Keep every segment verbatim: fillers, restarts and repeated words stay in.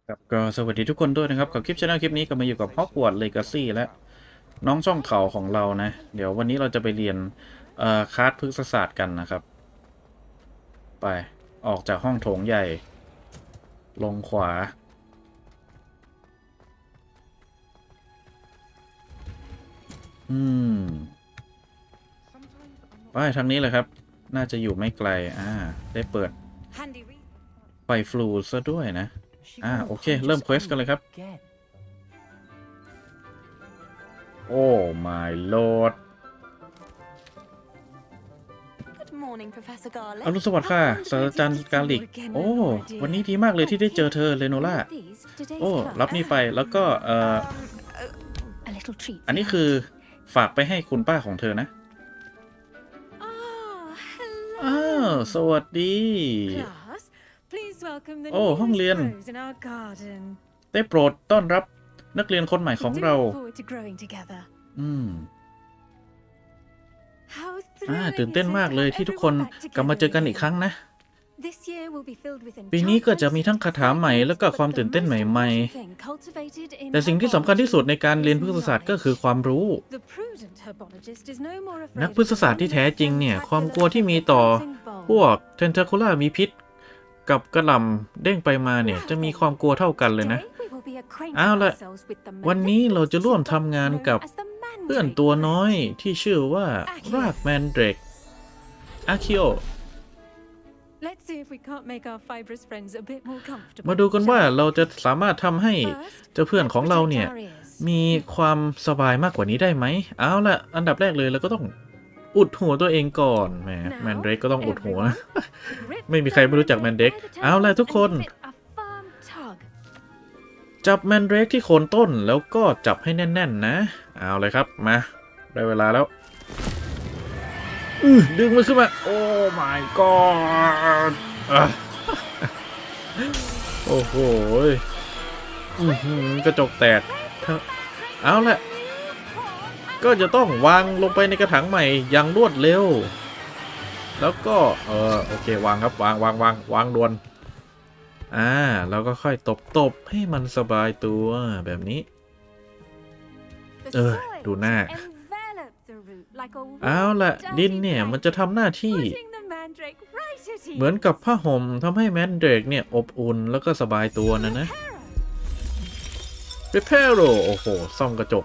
ครับก็สวัสดีทุกคนด้วยนะครับกับคลิปช anel คลิปนี้ก็มาอยู่กับ Hogwarts Legacy และน้องช่องเขาของเรานะเดี๋ยววันนี้เราจะไปเรียนเอ่อคลาสพฤกษศาสตร์กันนะครับไปออกจากห้องโถงใหญ่ลงขวาอืมไปทางนี้เลยครับน่าจะอยู่ไม่ไกลอ่าได้เปิดไฟฟลูซะด้วยนะอ่าโอเคเริ่มเควสกันเลยครับโอ้ my lord อรุณสวัสดิ์ค่ะศาสตราจารย์กาลิกโอ้วันนี้ดีมากเลยที่ได้เจอเธอเลโนล่าโอ้รับนี่ไปแล้วก็เอ่ออันนี้คือฝากไปให้คุณป้าของเธอนะอ้าวสวัสดีโอ้ห้องเรียนได้โปรดต้อนรับนักเรียนคนใหม่ของเราอืมอ่าตื่นเต้นมากเลยที่ทุกคนกลับมาเจอกันอีกครั้งนะปีนี้ก็จะมีทั้งคาถาใหม่แล้วก็ความตื่นเต้นใหม่ๆแต่สิ่งที่สำคัญที่สุดในการเรียนพฤกษศาสตร์ก็คือความรู้นักพฤกษศาสตร์ที่แท้จริงเนี่ยความกลัวที่มีต่อพวกเทนทาคูล่ามีพิษกับกระหล่ำเด้งไปมาเนี่ยจะมีความกลัวเท่ากันเลยนะเอาละวันนี้เราจะร่วมทำงานกับเพื่อนตัวน้อยที่ชื่อว่ารากแมนเดรกอาคิโอมาดูกันว่าเราจะสามารถทำให้เจ้าเพื่อนของเราเนี่ยมีความสบายมากกว่านี้ได้ไหมเอาละอันดับแรกเลยเราก็ต้องอุดหัวตัวเองก่อนแหมแมนเดรกก็ต้องอุดหัวนะ ไม่มีใครไม่รู้จักแมนเดรกเอาละทุกคนจับแมนเดรกที่โคนต้นแล้วก็จับให้แน่นๆนะเอาเลยครับมาได้เวลาแล้วดึงมันขึ้นมาโอ้ my god โอ้โหกระจกแตกเอาละก็จะต้องวางลงไปในกระถางใหม่อย่างรวดเร็วแล้วก็เออโอเควางครับวางวางวางวางด่วนอ่าแล้วก็ค่อยตบตบให้มันสบายตัวแบบนี้เออดูหน้าเอาละดินเนี่ยมันจะทำหน้าที่เหมือนกับผ้าห่มทำให้แมนเดรกเนี่ยอบอุ่นแล้วก็สบายตัวนะนะเรเพโรโอ้โหซ่อมกระจก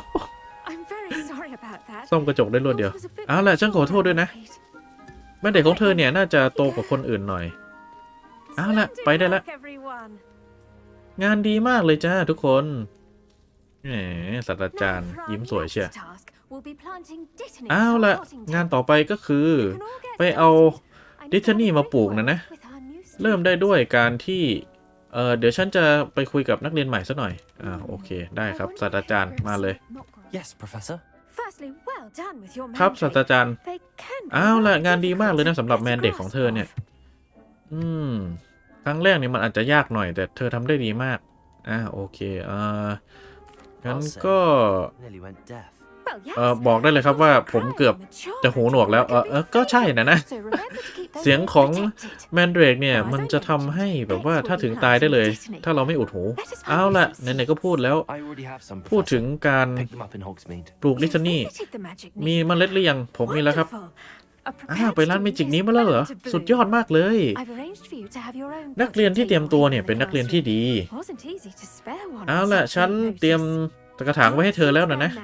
ซ่อมกระจกได้รวดเดียวเอาละฉันขอโทษด้วยนะแม่เด็กของเธอเนี่ยน่าจะโตกว่าคนอื่นหน่อยเอาละไปได้ละงานดีมากเลยจ้าทุกคนแหมศาสตราจารย์ยิ้มสวยเชียวเอาละงานต่อไปก็คือไปเอาดิทนี่มาปลูกนะนะเริ่มได้ด้วยการที่เออเดี๋ยวฉันจะไปคุยกับนักเรียนใหม่ซะหน่อยอ่าโอเคได้ครับศาสตราจารย์มาเลย Yes, Professor. ครับศาสตราจารย์เอาละงานดีมากเลยนะสำหรับแมนเด็กของเธอเนี่ยอืมครั้งแรกเนี่ยมันอาจจะยากหน่อยแต่เธอทำได้ดีมากอ่าโอเคเอองั้นก็เออบอกได้เลยครับว่าผมเกือบจะหูหนวกแล้วเออเออก็ใช่นะนะเสียงของแมนเดรกเนี่ยมันจะทำให้แบบว่าถ้าถึงตายได้เลยถ้าเราไม่อุดหูเอาละไหนๆก็พูดแล้วพูดถึงการปลูกดิทนี่มีเมล็ดหรือยังผมมีแล้วครับอ้าไปร้านเมจิกนี้มาแล้วเหรอสุดยอดมากเลยนักเรียนที่เตรียมตัวเนี่ยเป็นนักเรียนที่ดีเอาละฉันเตรียมกระถางไว้ให้เธอแล้วนะนะ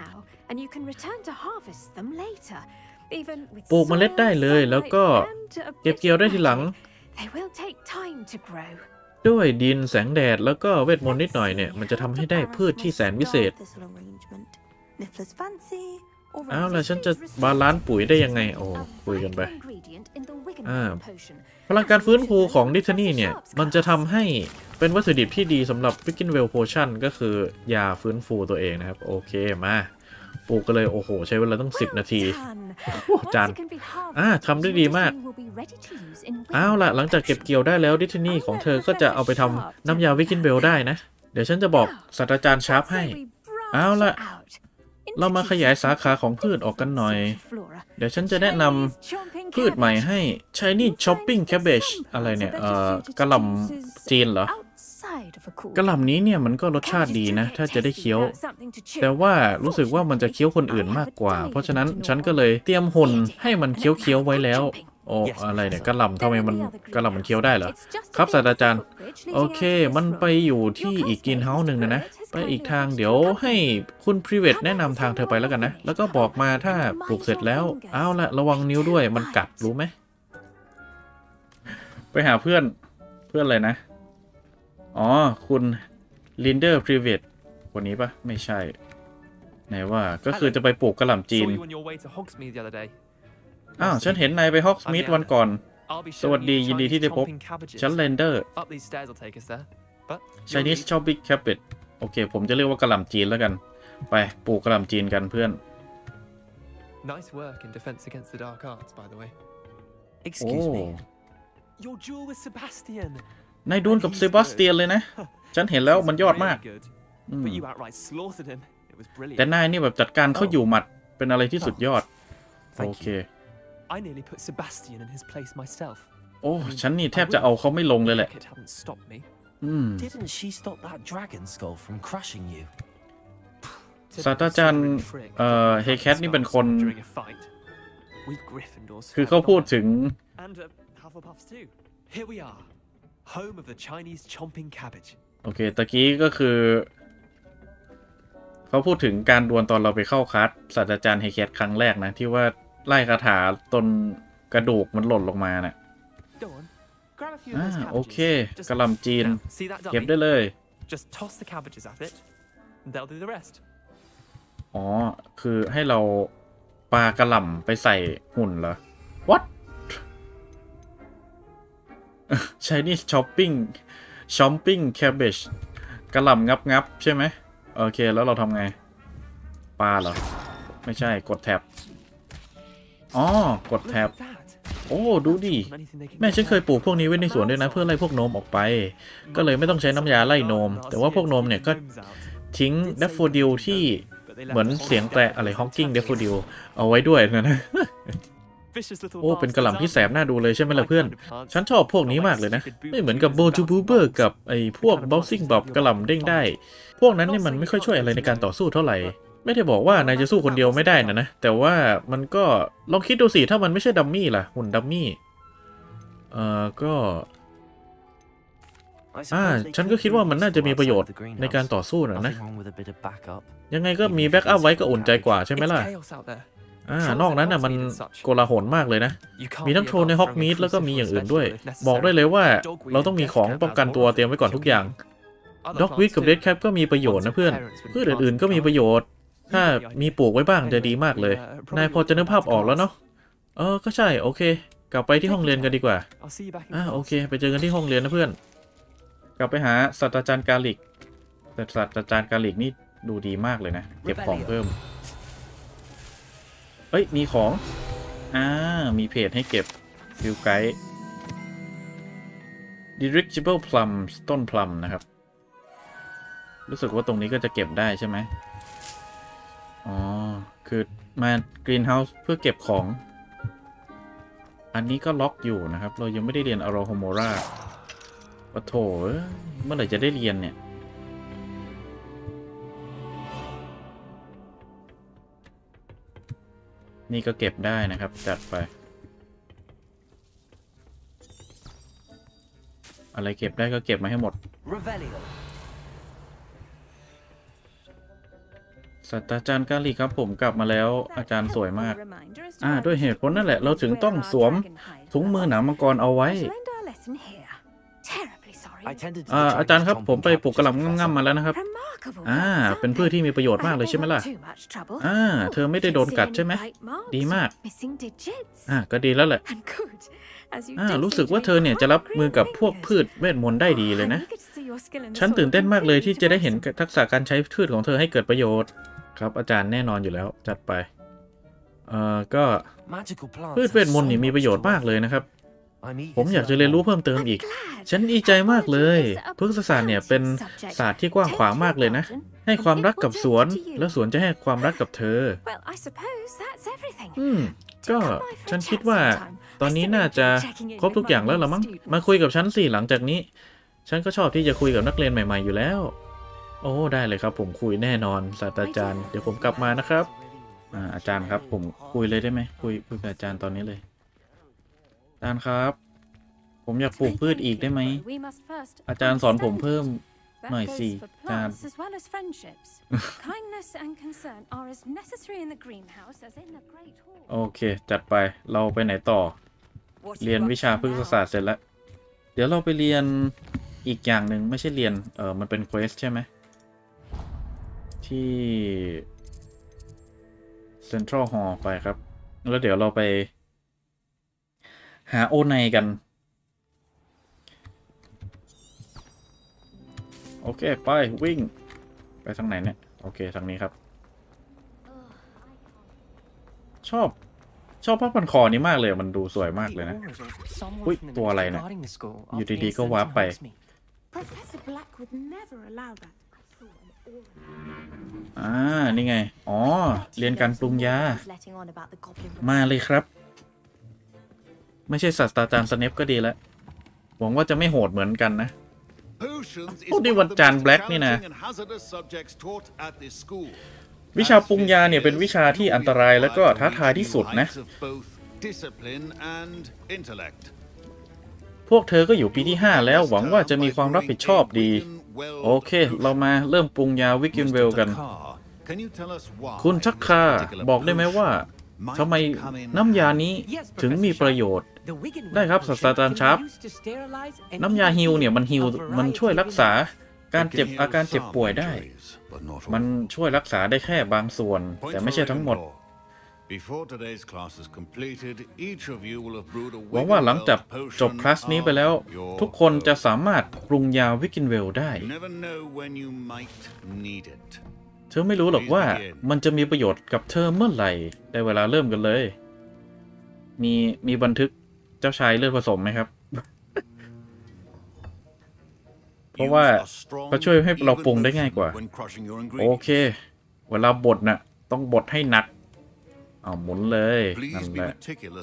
ปลูกเมล็ดได้เลยแล้วก็เก็บเกี่ยวได้ทีหลังด้วยดินแสงแดดแล้วก็เวทมนต์นิดหน่อยเนี่ยมันจะทำให้ได้พืชที่แสนวิเศษอ้าวแล้วฉันจะบาลานซ์ปุ๋ยได้ยังไงโอ้คุยกันไปอ่าพลังการฟื้นฟูของดิทนี่เนี่ยมันจะทำให้เป็นวัตถุดิบที่ดีสำหรับ Wiggenweld Potion ก็คือยาฟื้นฟูตัวเองนะครับโอเคมาปลูกกันเลยโอ้โหใช้เวลาต้องสิบนาทีจานอ่าทำได้ดีมากเอาล่ะหลังจากเก็บเกี่ยวได้แล้วดิทนี่ของเธอก็จะเอาไปทำน้ำยา Wiggenweld ได้นะเดี๋ยวฉันจะบอกศาสตราจารย์ชาร์ปให้เอาล่ะเรามาขยายสาขาของพืชออกกันหน่อยเดี๋ยวฉันจะแนะนำพืชใหม่ให้ Shiny Chopping Cabbage อะไรเนี่ยเอ่อกระหล่ำจีนเหรอกระหล่ำนี้เนี่ยมันก็รสชาติดีนะถ้าจะได้เคี้ยวแต่ว่ารู้สึกว่ามันจะเคี้ยวคนอื่นมากกว่าเพราะฉะนั้นฉันก็เลยเตรียมหุ่นให้มันเคี้ยวเคี้ยวไว้แล้วโอ้อะไรเนี่ยกระหล่ำทำไมมันกระหล่ำมันเคี้ยวได้เหรอครับศาสตราจารย์โอเคมันไปอยู่ที่อีกกรีนเฮาส์หนึ่งนะนะไปอีกทางเดี๋ยวให้คุณพรีเวทแนะนำทางเธอไปแล้วกันนะแล้วก็บอกมาถ้าปลูกเสร็จแล้วเอาละระวังนิ้วด้วยมันกัดรู้ไหมไปหาเพื่อนเพื่อนอะไรนะอ๋อคุณลินเดอร์พรีเวทคนนี้ปะไม่ใช่ไหนว่าก็คือจะไปปลูกกระหล่ำจีนอ้าวฉันเห็นนายไปฮอกสมิธวันก่อนสวัสดียินดีที่ได้พบฉันลินเดอร์ Chinese Chopping Cabbage โอเคผมจะเรียกว่ากระหล่ำจีนแล้วกันไปปลูกกระหล่ำจีนกันเพื่อน Nice work in defense against the dark arts, by the way. Excuse me. Your duel with Sebastian. นายดวลกับเซบาสเตียนเลยนะฉันเห็นแล้วมันยอดมากแต่นายนี่แบบจัดการเขาอยู่หมัดเป็นอะไรที่สุดยอดโอเคโอ้ฉันนี่แทบจะเอาเขาไม่ลงเลยแหละศาสตราจารย์เอ่อเฮแคทนี่เป็นคนคือเขาพูดถึง Home of the Chinese chomping cabbage โอเคตะกี้ก็คือเขาพูดถึงการดวลตอนเราไปเข้าคลาสศาสตราจารย์เฮแคทครั้งแรกนะที่ว่าไล่คาถาตนกระดูกมันหล่นลงมาน่ะอ่าโอเคกระหล่ำจีนเก็บได้เลยอ๋อคือให้เราปากระหล่ำไปใส่หุ่นเหรอ What Chinese chopping chopping cabbage กระหล่ำงับงับใช่ไหมโอเคแล้วเราทำไงปลาเหรอไม่ใช่กดแท็บอ๋อกดแท็บโอ้ดูดิแม่ฉันเคยปลูกพวกนี้ไว้ในสวนด้วยนะเพื่อไล่พวกโนมออกไปก็เลยไม่ต้องใช้น้ำยาไล่โนมแต่ว่าพวกโนมเนี่ยก็ทิ้งแดฟโฟดิลที่เหมือนเสียงแตะอะไรฮอกกิ้งแดฟโฟดิลเอาไว้ด้วยนะนะโอ้เป็นกระหล่ำที่แสบน่าดูเลยใช่ไหมล่ะเพื่อนฉันชอบพวกนี้มากเลยนะไม่เหมือนกับโบจูบูเบอร์กับไอ้พวกบอลซิ่งบอบกระหล่ำเด้งได้พวกนั้นนี่มันไม่ค่อยช่วยอะไรในการต่อสู้เท่าไหร่ไม่ได้บอกว่านายจะสู้คนเดียวไม่ได้นะนะแต่ว่ามันก็ลองคิดดูสิถ้ามันไม่ใช่ดัมมี่ล่ะหุ่นดัมมี่เอ่อก็อ่าฉันก็คิดว่ามันน่าจะมีประโยชน์ในการต่อสู้นะนะยังไงก็มีแบ็กอัพไว้ก็อุ่นใจกว่าใช่ไหมล่ะอ่านอกนั้นอ่ะมันโกลาหลมากเลยนะมีทั้งโทรในฮอกมีดแล้วก็มีอย่างอื่นด้วยบอกได้เลยว่าเราต้องมีของป้องกันตัวเตรียมไว้ก่อนทุกอย่างด็อกวิดกับเดดแคปก็มีประโยชน์นะเพื่อนเพื่อนอื่นๆก็มีประโยชน์ถ้ามีปลูกไว้บ้างจะดีมากเลยนายพอจะนึกภาพออกแล้วเนาะเออก็ใช่โอเคกลับไปที่ห้องเรียนกันดีกว่าอ่าโอเคไปเจอกันที่ห้องเรียนนะเพื่อนกลับไปหาศาสตราจารย์กาลิกแต่ศาสตราจารย์กาลิกนี่ดูดีมากเลยนะเก็บของเพิ่มเอ้ยมีของอ่ามีเพจให้เก็บฟิลไกด์ Dirigible Plums ต้นพลัมนะครับรู้สึกว่าตรงนี้ก็จะเก็บได้ใช่ไหมอ๋อคือมากรีนเฮาส์เพื่อเก็บของอันนี้ก็ล็อกอยู่นะครับเรายังไม่ได้เรียนอโรโฮโมราปะโถเมื่อไหร่จะได้เรียนเนี่ยนี่ก็เก็บได้นะครับจัดไปอะไรเก็บได้ก็เก็บมาให้หมดศาสตราจารย์กาลีครับผมกลับมาแล้วอาจารย์สวยมากอ่าด้วยเหตุผลนั่นแหละเราถึงต้องสวมถุงมือหนังมังกรเอาไว้อ่าอาจารย์ครับผมไปปลูกกระหล่ำง่ำๆมาแล้วนะครับอ่าเป็นพืชที่มีประโยชน์มากเลยใช่ไหมล่ะอ่าเธอไม่ได้โดนกัดใช่ไหมดีมากอ่าก็ดีแล้วแหละอ่ารู้สึกว่าเธอเนี่ยจะรับมือกับพวกพืชเวทมนต์ได้ดีเลยนะฉันตื่นเต้นมากเลยที่จะได้เห็นทักษะการใช้พืชของเธอให้เกิดประโยชน์ครับอาจารย์แน่นอนอยู่แล้วจัดไปเอ่อก็พืชเวทมนต์นี่มีประโยชน์มากเลยนะครับผมอยากจะเรียนรู้เพิ่มเติมอีกฉันดีใจมากเลยพฤกษศาสตร์เนี่ยเป็นศาสตร์ที่กว้างขวางมากเลยนะให้ความรักกับสวนแล้วสวนจะให้ความรักกับเธออืมก็ฉันคิดว่าตอนนี้น่าจะครบทุกอย่างแล้วหรอมั้งมาคุยกับฉันสิหลังจากนี้ฉันก็ชอบที่จะคุยกับนักเรียนใหม่ๆอยู่แล้วโอ้ได้เลยครับผมคุยแน่นอนศาสตราจารย์เดี๋ยวผมกลับมานะครับอ่าอาจารย์ครับผมคุยเลยได้ไหมคุยคุยกับอาจารย์ตอนนี้เลยอาจารย์ครับผมอยากปลูกพืชอีกได้ไหมอาจารย์สอนผมเพิ่มหน่อยสิอาจารย์โอเคจัดไปเราไปไหนต่อเรียนวิชาพฤกษศาสตร์เสร็จแล้วเดี๋ยวเราไปเรียนอีกอย่างหนึ่งไม่ใช่เรียนเออมันเป็นเควสใช่ไหมที่เซ็นทรัลฮอลล์ไปครับแล้วเดี๋ยวเราไปหาโอไนกันโอเคไปวิ่งไปทางไหนเนี่ยโอเคทางนี้ครับชอบชอบผ้าพันคอนี้มากเลยมันดูสวยมากเลยนะอุ้ยตัวอะไรเนี่ยอยู่ดีๆก็วาร์ปไปอ่านี่ไงอ๋อเรียนการปรุงยามาเลยครับไม่ใช่ศาสตราจารย์สเนปก็ดีแล้วหวังว่าจะไม่โหดเหมือนกันนะโอ้ดีวันจานแบล็กนี่นะวิชาปรุงยาเนี่ยเป็นวิชาที่อันตรายแล้วก็ท้าทายที่สุดนะพวกเธอก็อยู่ปีที่ห้าแล้วหวังว่าจะมีความรับผิดชอบดีโอเคเรามาเริ่มปรุงยาวิกินเวลกันคุณชักคาบอกได้ไหมว่าทำไมน้ำยานี้ถึงมีประโยชน์ได้ครับศาสตราจารย์ชาร์ปน้ำยาฮิลเนี่ยมันฮิลมันช่วยรักษาการเจ็บอาการเจ็บป่วยได้มันช่วยรักษาได้แค่บางส่วนแต่ไม่ใช่ทั้งหมดหวังว่าหลังจากจบคลาสนี้ไปแล้วทุกคนจะสามารถปรุงยาวิกินเวลได้เธอไม่รู้หรอกว่ามันจะมีประโยชน์กับเธอเมื่อไหร่ได้เวลาเริ่มกันเลยมีมีบันทึกเจ้าชายเลือดผสมไหมครับเพราะว่าเขาช่วยให้เราปรุงได้ง่ายกว่าโอเคเวลาบดน่ะต้องบดให้หนักเอาหมุนเลยนั่นแหละ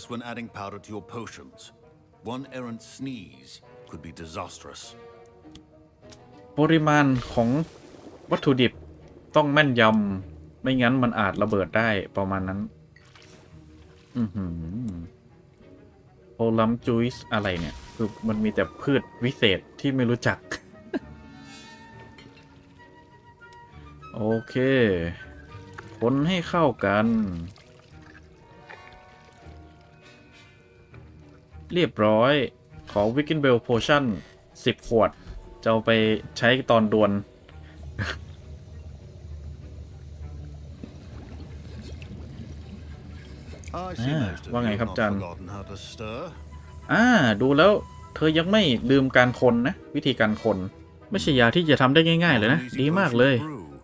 ปริมาณของวัตถุดิบต้องแม่นยำไม่งั้นมันอาจระเบิดได้ประมาณนั้นอือหือโอลัมจูสอะไรเนี่ยคือมันมีแต่พืชวิเศษที่ไม่รู้จักโอเคคนให้เข้ากันเรียบร้อยขอวิกกินเบลโพชั่นสิบขวดจะเอาไปใช้ตอนดวล ว่าไงครับจันอ่าดูแล้วเธอยังไม่ลืมการคนนะวิธีการคนไม่ใช่ยาที่จะทำได้ง่ายๆเลยนะดีมากเลย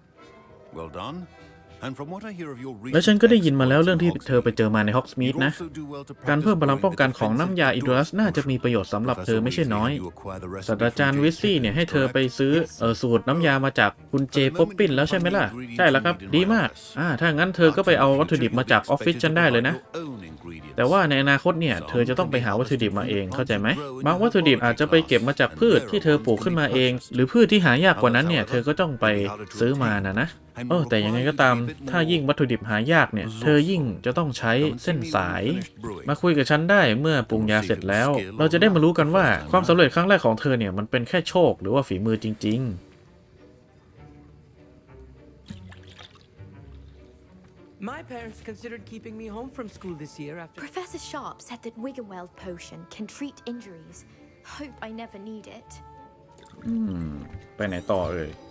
และฉันก็ได้ยินมาแล้วเรื่องที่เธอไปเจอมาในฮอกสมีธนะการเพิ่มพลังป้องกันของน้ำยาอินดูรัสน่าจะมีประโยชน์สำหรับเธอไม่ใช่น้อยศาสตราจารย์วิสซี่เนี่ยให้เธอไปซื้อเออสูตรน้ำยามาจากคุณเจป๊อปปินแล้วใช่ไหมล่ะใช่แล้วครับดีมากอ่าถ้างั้นเธอก็ไปเอาวัตถุดิบมาจากออฟฟิศฉันได้เลยนะแต่ว่าในอนาคตเนี่ยเธอจะต้องไปหาวัตถุดิบมาเองเข้าใจไหมบางวัตถุดิบอาจจะไปเก็บมาจากพืชที่เธอปลูกขึ้นมาเองหรือพืชที่หายากกว่านั้นเนี่ยเธอก็ต้องไปซื้อมานะนะโอ้แต่ยังไงก็ตามถ้ายิ่งวัตถุดิบหายากเนี่ยเธอยิ่งจะต้องใช้เส้นสายมาคุยกับฉันได้เมื่อปรุงยาเสร็จแล้วเราจะได้มารู้กันว่าความสำเร็จครั้งแรกของเธอเนี่ยมันเป็นแค่โชคหรือว่าฝีมือจริงๆ My parents considered keeping me home from school this year after Professor Sharp said that Wiggenweld potion can treat injuries. Hope I never need it. อืมไปไหนต่อเอ่ย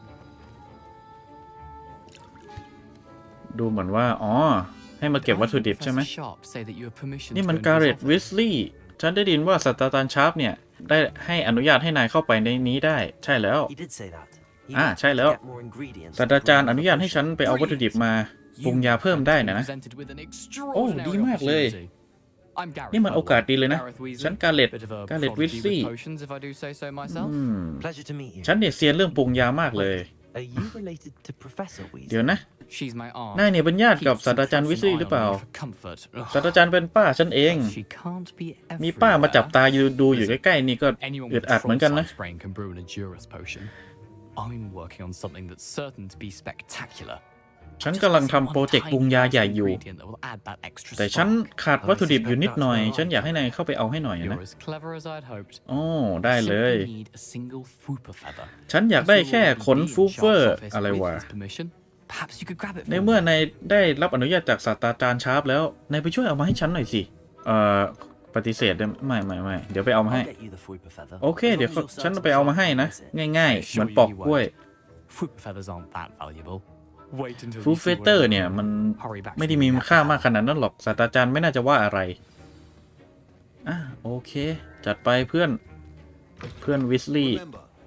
ดูเหมือนว่าอ๋อให้มาเก็บวัตถุดิบใช่ไหมนี่มันการ์เร็ตวิสลีย์ฉันได้ยินว่าศาสตราจารย์ชาร์ปเนี่ยได้ให้อนุญาตให้นายเข้าไปในนี้ได้ใช่แล้วอ่าใช่แล้วศาสตราจารย์อนุญาตให้ฉันไปเอาวัตถุดิบมาปรุงยาเพิ่มได้นะนะโอ้ดีมากเลยนี่มันโอกาสดีเลยนะฉันการ์เร็ตการ์เร็ตวิสลีย์ฉันเนี่ยเซียนเรื่องปรุงยามากเลย Are you related to Professor เดี๋ยว Weasley? นะ She's my aunt. นายเนี่ยเป็นญาติกับศาสตราจารย์วิสลีย์หรือเปล่า Comfort. ศาสตราจารย์เป็นป้าฉันเอง She can't be มีป้ามาจับ everywhere. ตาอยู่ดูอยู่ใกล้ๆนี่ก็ Anyone อึด with อั a ดเหมือนกันนะ troll-sized brain can brew an Endurus potion. I'm working on something that's certain to be spectacular. ฉันกำลังทำโปรเจกต์ปรุงยาใหญ่อยู่ Ingredient that will add that extra แต่ฉัน spark. ขาดวัตถุดิบอยู่นิดหน่อย ฉันอยากให้นายเข้าไปเอาให้หน่อยนะ You're as clever as I'd hoped. โอ้ได้เลย Simply need a single Fwooper feather. ฉันอยากได้แค่ขนฟูเฟอร์ อะไรวะ With his permission, perhaps you could grab it ใน for เมื่อ me. นายได้รับอนุญาตจากศาสตราจารย์ชาร์ปแล้วนายไปช่วยเอามาให้ฉันหน่อยสิเอ่อปฏิเสธได้ไม่ไม่ไม่เดี๋ยวไปเอามาให้ I'll get you the Fwooper feather. โอเค as เดี๋ยว long as you're ฉัน certain ไปเอามา to ให้นะ use it. ง่ายๆ เหมือนปอกกล้วย Fwooper feathers aren't that valuable. Wait until ฟู you เฟ see เตอ where ร์ I'm เนี่ย going. มัน Hurry back ไม่ได้ to มี the ค่า lab. มากขนาดนั้นหรอกศาสตราจารย์ไม่น่าจะว่าอะไรอ่ะโอเค จัดไปเพื่อนเพื่อนวิสลีย์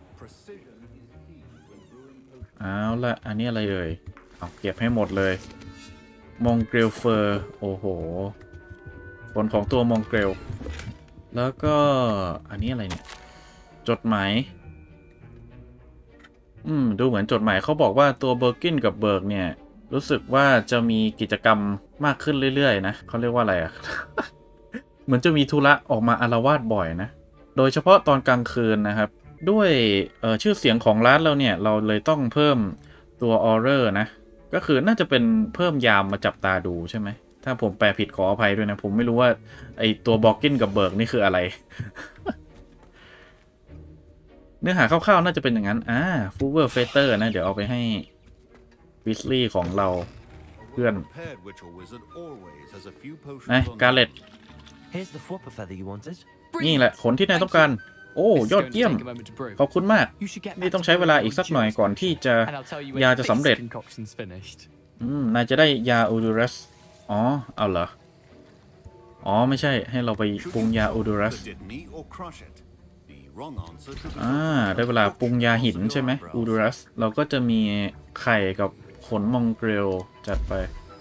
เอาละอันนี้อะไรเอ่ยเอาเก็บให้หมดเลยมองเกรลเฟอร์โอ้โหผลของตัวมองเกรลแล้วก็อันนี้อะไรเนี่ยจดหมายอืมดูเหมือนจดหมายเขาบอกว่าตัวเบอร์กินกับเบิร์กเนี่ยรู้สึกว่าจะมีกิจกรรมมากขึ้นเรื่อยๆนะเขาเรียกว่าอะไรอะ เหมือนจะมีธุระออกมาอาละวาดบ่อยนะโดยเฉพาะตอนกลางคืนนะครับด้วยเอ่อชื่อเสียงของร้านเราเนี่ยเราเลยต้องเพิ่มตัวออเรอร์นะก็คือน่าจะเป็นเพิ่มยามมาจับตาดูใช่ไหมถ้าผมแปลผิดขออภัยด้วยนะผมไม่รู้ว่าไอตัวบอกกินกับเบิร์กนี่คืออะไร เนื้อหาคร่าวๆน่าจะเป็นอย่างนั้นอ่าฟูเวอร์เฟเตอร์นะเดี๋ยวเอาไปให้วิสลีย์ของเราเพื่อนไอ้การ์เล็ต Here's the Fwooper feather you wanted. นี่แหละขนที่นายต้องการโอ้ยอดเยี่ยม Take a moment to brew. ขอบคุณมาก You should get นี่ back ต้อง to ใช้เวลา brewing อีกสักหน่อย Endurus ก่อนที่จะ and I'll tell you when ยาจะสำเร็จ this concoction's finished. อืมนายจะได้ยาอูดูรัสอ๋อเอาเหรออ๋อไม่ใช่ให้เราไปปรุงยาอูดูรัสอ่าได้เวลาปรุงยาหินใช่ไหมอูดูรัสเราก็จะมีไข่กับขนมองเกรลจัดไป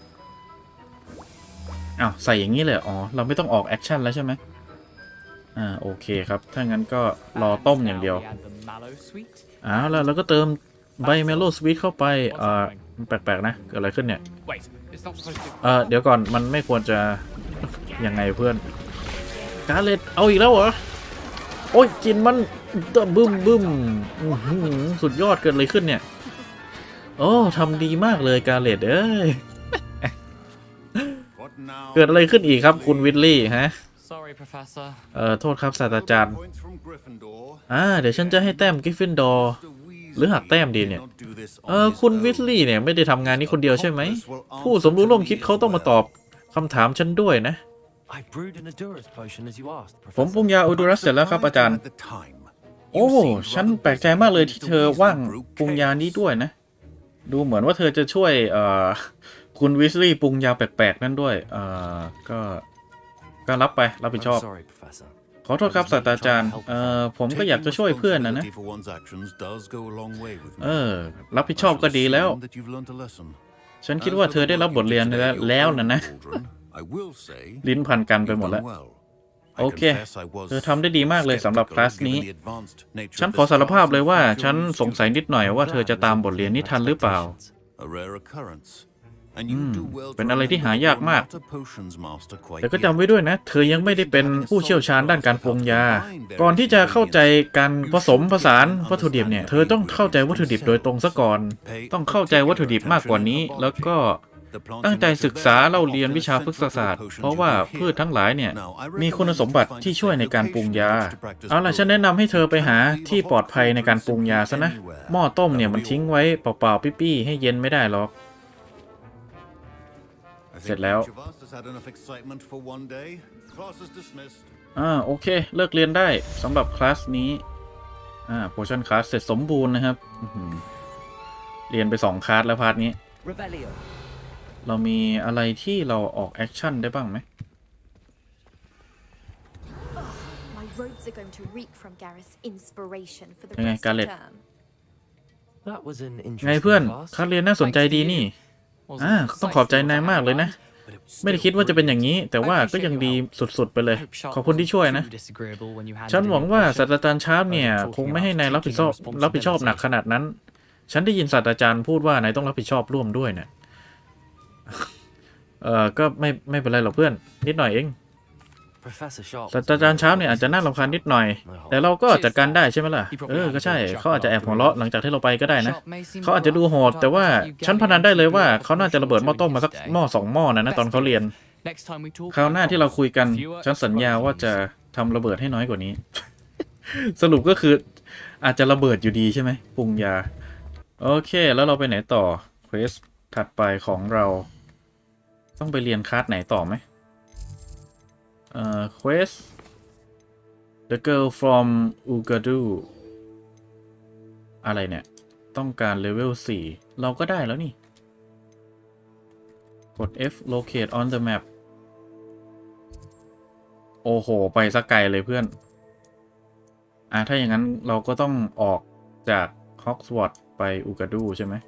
อ้าวใส่อย่างนี้เลยอ๋อเราไม่ต้องออกแอคชั่นแล้วใช่ไหมอ่าโอเคครับถ้างั้นก็รอต้มอย่างเดียว Now we add the mallow sweet. อ้าวแล้วเราก็เติมใบเมโลสวีทเข้าไปอ่าแปลกๆนะเกิดอะไรขึ้นเนี่ย Wait, it's not supposed to. เออเดี๋ยวก่อนมันไม่ควรจะ ยังไงเพื่อนกาเลตเอาอีกแล้วเหรอโอ้ยกินมันบึ้มบึ้มอื้อหือสุดยอดเกิดอะไรขึ้นเนี่ยโอ้ทำดีมากเลยกาเลตเอ้ย เกิดอะไรขึ้นอีกครับคุณวิลลี่ฮะ Sorry, Professor. เอ่อโทษครับศาสตราจารย์อ่าเดี๋ยวฉันจะให้แต้มกริฟฟินดอร์หรือหักแต้มดีเนี่ยเออคุณวิสลีย์เนี่ยไม่ได้ทำงานนี้คนเดียวใช่ไหมผู้สมรู้ร่วมคิดเขาต้องมาตอบคำถามฉันด้วยนะ I brewed an Endurus potion as you asked, ผมปรุ Professor. งยาอูดูรัสเสร็จแล้วครับอาจารย์โอ้ฉันแปลกใจมากเลยที่เธอว่างปรุงยานี้ด้วยนะดูเหมือนว่าเธอจะช่วยเอ่อคุณวิสลีย์ปรุงยาแปลกๆนั่นด้วยเอ่อก็ก็รับไปรับผิดชอบ I'm sorry, Professor. ขอโทษครับศาสตราจารย์เอ่อผมก็อยากจะช่วยเพื่อนนะนะเออรับผิดชอบก็ดีแล้วฉันคิดว่าเธอได้รับบทเรียนแล้วแล้วนะนะลิ้นพันกันไปหมดแล้วโอเคเธอทำได้ดีมากเลยสำหรับคลาสนี้ฉันขอสารภาพเลยว่าฉันสงสัยนิดหน่อยว่าเธอจะตามบทเรียนนี้ทันหรือเปล่าอืมเป็นอะไรที่หายากมากแต่ก็จำไว้ด้วยนะเธอยังไม่ได้เป็นผู้เชี่ยวชาญด้านการปรุงยาก่อนที่จะเข้าใจการผสมผสานวัตถุดิบเนี่ยเธอต้องเข้าใจวัตถุดิบโดยตรงซะก่อนต้องเข้าใจวัตถุดิบมากกว่านี้แล้วก็ตั้งใจศึกษาเล่าเรียนวิชาพฤกษศาสตร์เพราะว่าพืชทั้งหลายเนี่ยมีคุณสมบัติที่ช่วยในการปรุงยาเอาล่ะฉันแนะนำให้เธอไปหาที่ปลอดภัยในการปรุงยาซะนะหม้อต้มเนี่ยมันทิ้งไว้เปล่าๆปี้ๆให้เย็นไม่ได้หรอกเสร็จแล้วอ่าโอเคเลิกเรียนได้สำหรับคลาสนี้อ่าโพชั่นคลาสเสร็จสมบูรณ์นะครับเรียนไปสองคลาสแล้วพาร์ทนี้ Revelio. เรามีอะไรที่เราออกแอคชั่นได้บ้างไหม My robes are going to reek from Gareth's inspiration for the ยังไง rest of การ์เล็ต term. That was an ไง interesting เพื่อน class. คลาสเรียนน่าสนใจดีนี่อ่าต้องขอบใจนายมากเลยนะไม่ได้คิดว่าจะเป็นอย่างนี้แต่ว่าก็ยังดีสุดๆไปเลยขอบคุณที่ช่วยนะฉันหวังว่าศาสตราจารย์ชาร์ปเนี่ยคงไม่ให้นายรับผิดชอบรับผิดชอบหนักขนาดนั้นฉันได้ยินศาสตราจารย์พูดว่านายต้องรับผิดชอบร่วมด้วยเนี่ย เออก็ไม่ไม่เป็นไรหรอกเพื่อนนิดหน่อยเอง Professor Sharp ศาสตราจารย์ชาร์ปเนี่ยอาจจะน่ารำคาญนิดหน่อยแต่เราก็จัดการได้ใช่ไหมล่ะเออก็ใช่เขาอาจจะแอบหัวเราะหลังจากที่เราไปก็ได้นะเขาอาจจะดูโหดแต่ว่าฉันพนันได้เลยว่าเขาน่าจะระเบิดหม้อต้มมาสักหม้อสองหม้อนะนะตอนเขาเรียนคราวหน้าที่เราคุยกันฉันสัญญาว่าจะทำระเบิดให้น้อยกว่านี้ สรุปก็คืออาจจะระเบิดอยู่ดีใช่ไหมปรุงยาโอเคแล้วเราไปไหนต่อเควสถัดไปของเราต้องไปเรียนคลาสไหนต่อไหมเอ่อ quest the girl from Ugadu อะไรเนี่ยต้องการเลเวลสี่เราก็ได้แล้วนี่กด F locate on the map โอ้โหไปสักไกลเลยเพื่อนอ่ะถ้าอย่างนั้นเราก็ต้องออกจาก Hogwarts ไป Ugadu ใช่ไหม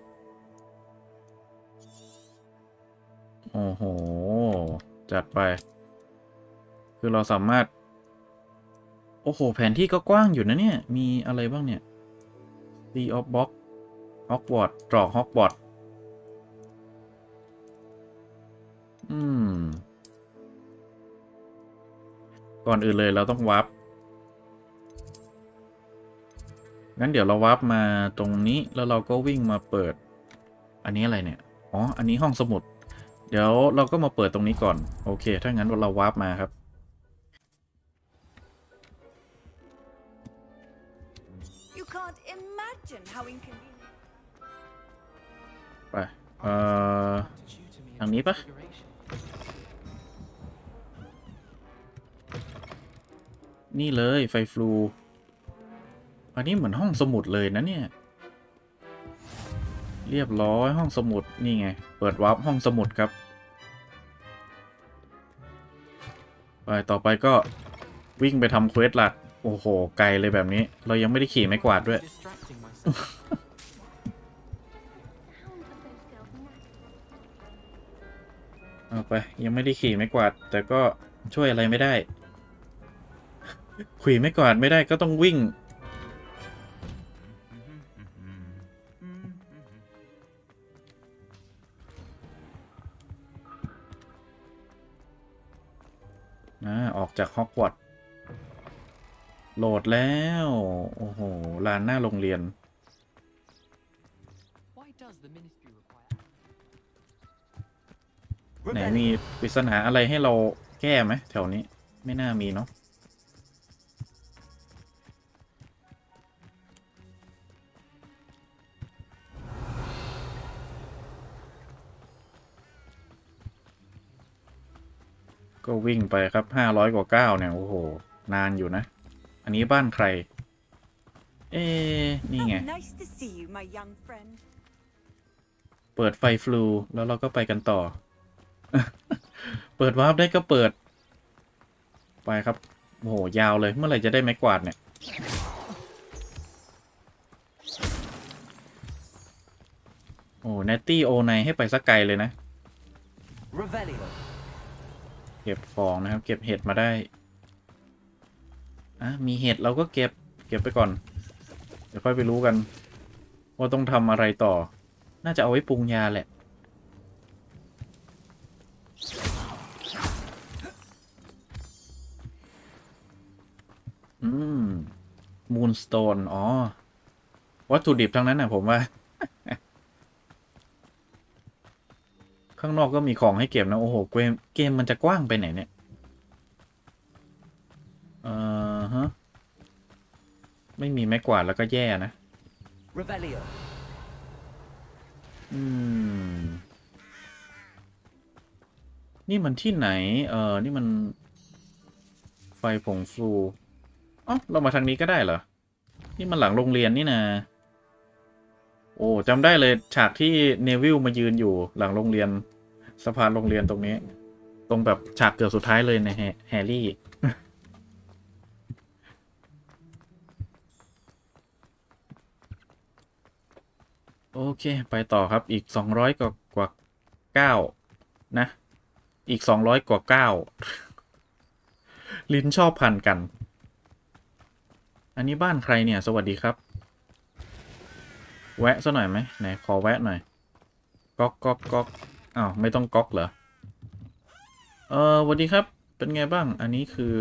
โอ้โหจัดไปคือเราสามารถโอ้โหแผนที่ก็กว้างอยู่นะเนี่ยมีอะไรบ้างเนี่ย Sea of Box Hogwarts ตรอก Hogwarts อืมก่อนอื่นเลยเราต้องวาร์ปงั้นเดี๋ยวเราวาร์ปมาตรงนี้แล้วเราก็วิ่งมาเปิดอันนี้อะไรเนี่ยอ๋ออันนี้ห้องสมุดเดี๋ยวเราก็มาเปิดตรงนี้ก่อนโอเคถ้างั้นเราวาร์ปมาครับไปเอ่อทางนี้ปะนี่เลยไฟฟลูอันนี้เหมือนห้องสมุดเลยนะเนี่ยเรียบร้อยห้องสมุดนี่ไงเปิดวาร์ปห้องสมุดครับไปต่อไปก็วิ่งไปทำเควสหลักโอ้โหไกลเลยแบบนี้เรายังไม่ได้ขี่ไม้กวาดด้วย เอาไปยังไม่ได้ขี่ไม้กวาดแต่ก็ช่วยอะไรไม่ได้ ขี่ไม้กวาดไม่ได้ก็ต้องวิ่งนะออกจากฮอกวอตส์โหลดแล้วโอ้โหลานหน้าโรงเรียนไหนมีปริศนาอะไรให้เราแก้ไหมแถวนี้ไม่น่ามีเนาะก็วิ่งไปครับห้าร้อยกว่าเก้าเนี่ยโอ้โหนานอยู่นะอันนี้บ้านใครเอ๊นี่ไงเปิดไฟฟลูแล้วเราก็ไปกันต่อ เปิดวาร์ปได้ก็เปิดไปครับโอ้โหยาวเลยเมื่อไหร่จะได้ไม้กวาดเนี่ยโอ้เนตตี้โอไนให้ไปสักไกลเลยนะเก็บของนะครับเก็บเห็ดมาได้อ่ะมีเห็ดเราก็เก็บเก็บไปก่อนเดี๋ยวค่อยไปรู้กันว่าต้องทำอะไรต่อน่าจะเอาไว้ปรุงยาแหละอืมมูนสโตนอ๋อวัตถุดิบทั้งนั้นนะผมว่า ข้างนอกก็มีของให้เก็บนะโอ้โหเกมเกมมันจะกว้างไปไหนเนี่ยเออฮะไม่มีไม้กวาดแล้วก็แย่นะอืมนี่มันที่ไหนเออนี่มันไฟผงฟูอ๋อเรามาทางนี้ก็ได้เหรอนี่มันหลังโรงเรียนนี่นะโอ้จำได้เลยฉากที่เนวิลมายืนอยู่หลังโรงเรียนสะพานโรงเรียนตรงนี้ตรงแบบฉากเกือบสุดท้ายเลยในแฮร์รี่ โอเคไปต่อครับอีกสองร้อยกว่ากว่าเก้านะอีกสองร้อยกว่าเก้า ลิ้นชอบพันกันอันนี้บ้านใครเนี่ยสวัสดีครับแวะซะหน่อยไหมไหนขอแวะหน่อยก๊อกก๊อกก๊อกอ้าวไม่ต้องก๊อกเหรอเออสวัสดีครับเป็นไงบ้างอันนี้คือ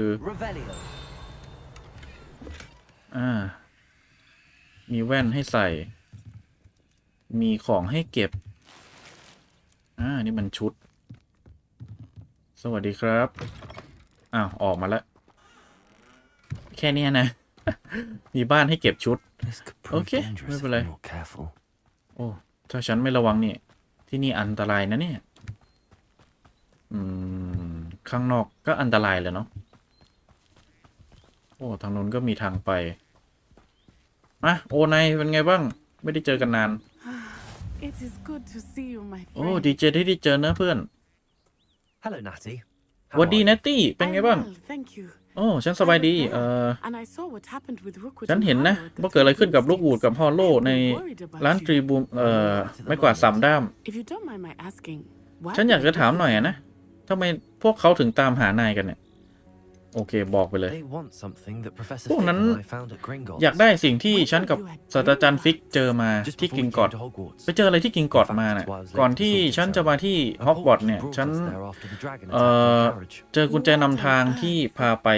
อ่ามีแว่นให้ใส่มีของให้เก็บอ่านี่มันชุดสวัสดีครับอ้าวออกมาแล้วแค่นี้นะ มีบ้านให้เก็บชุดโอเคไม่เป็นไรโอ้ถ้าฉันไม่ระวังนี่ที่นี่อันตรายนะเนี่ยอืมข้างนอกก็อันตรายเลยเนาะโอ้ทางนู้นก็มีทางไปมาโอนายเป็นไงบ้างไม่ได้เจอกันนานโอ้ดีเจที่ได้เจอนะเพื่อน Hello, Natty. สวัสดีนัตตี้เป็นไงบ้างโอ้ฉันสบายดีเออฉันเห็นนะว่าเกิดอะไรขึ้นกับลูกวูดกับฮอลโลในร้านตรีบูมเอ่อไม่กวาดสามด้ามฉันอยากจะถามหน่อยนะทำไมพวกเขาถึงตามหานายกันเนี่ยโอเคบอกไปเลยพวกนั้นอยากได้สิ่งที่ฉันกับศาสตราจารย์ฟิกเจอมาที่กิงกอดไปเจออะไรที่กิงกอดมาน่ะก่อนที่ฉันจะมาที่ฮอกวอตส์เนี่ยฉันเอ่อเจอกุญแจนำทางที่พาไป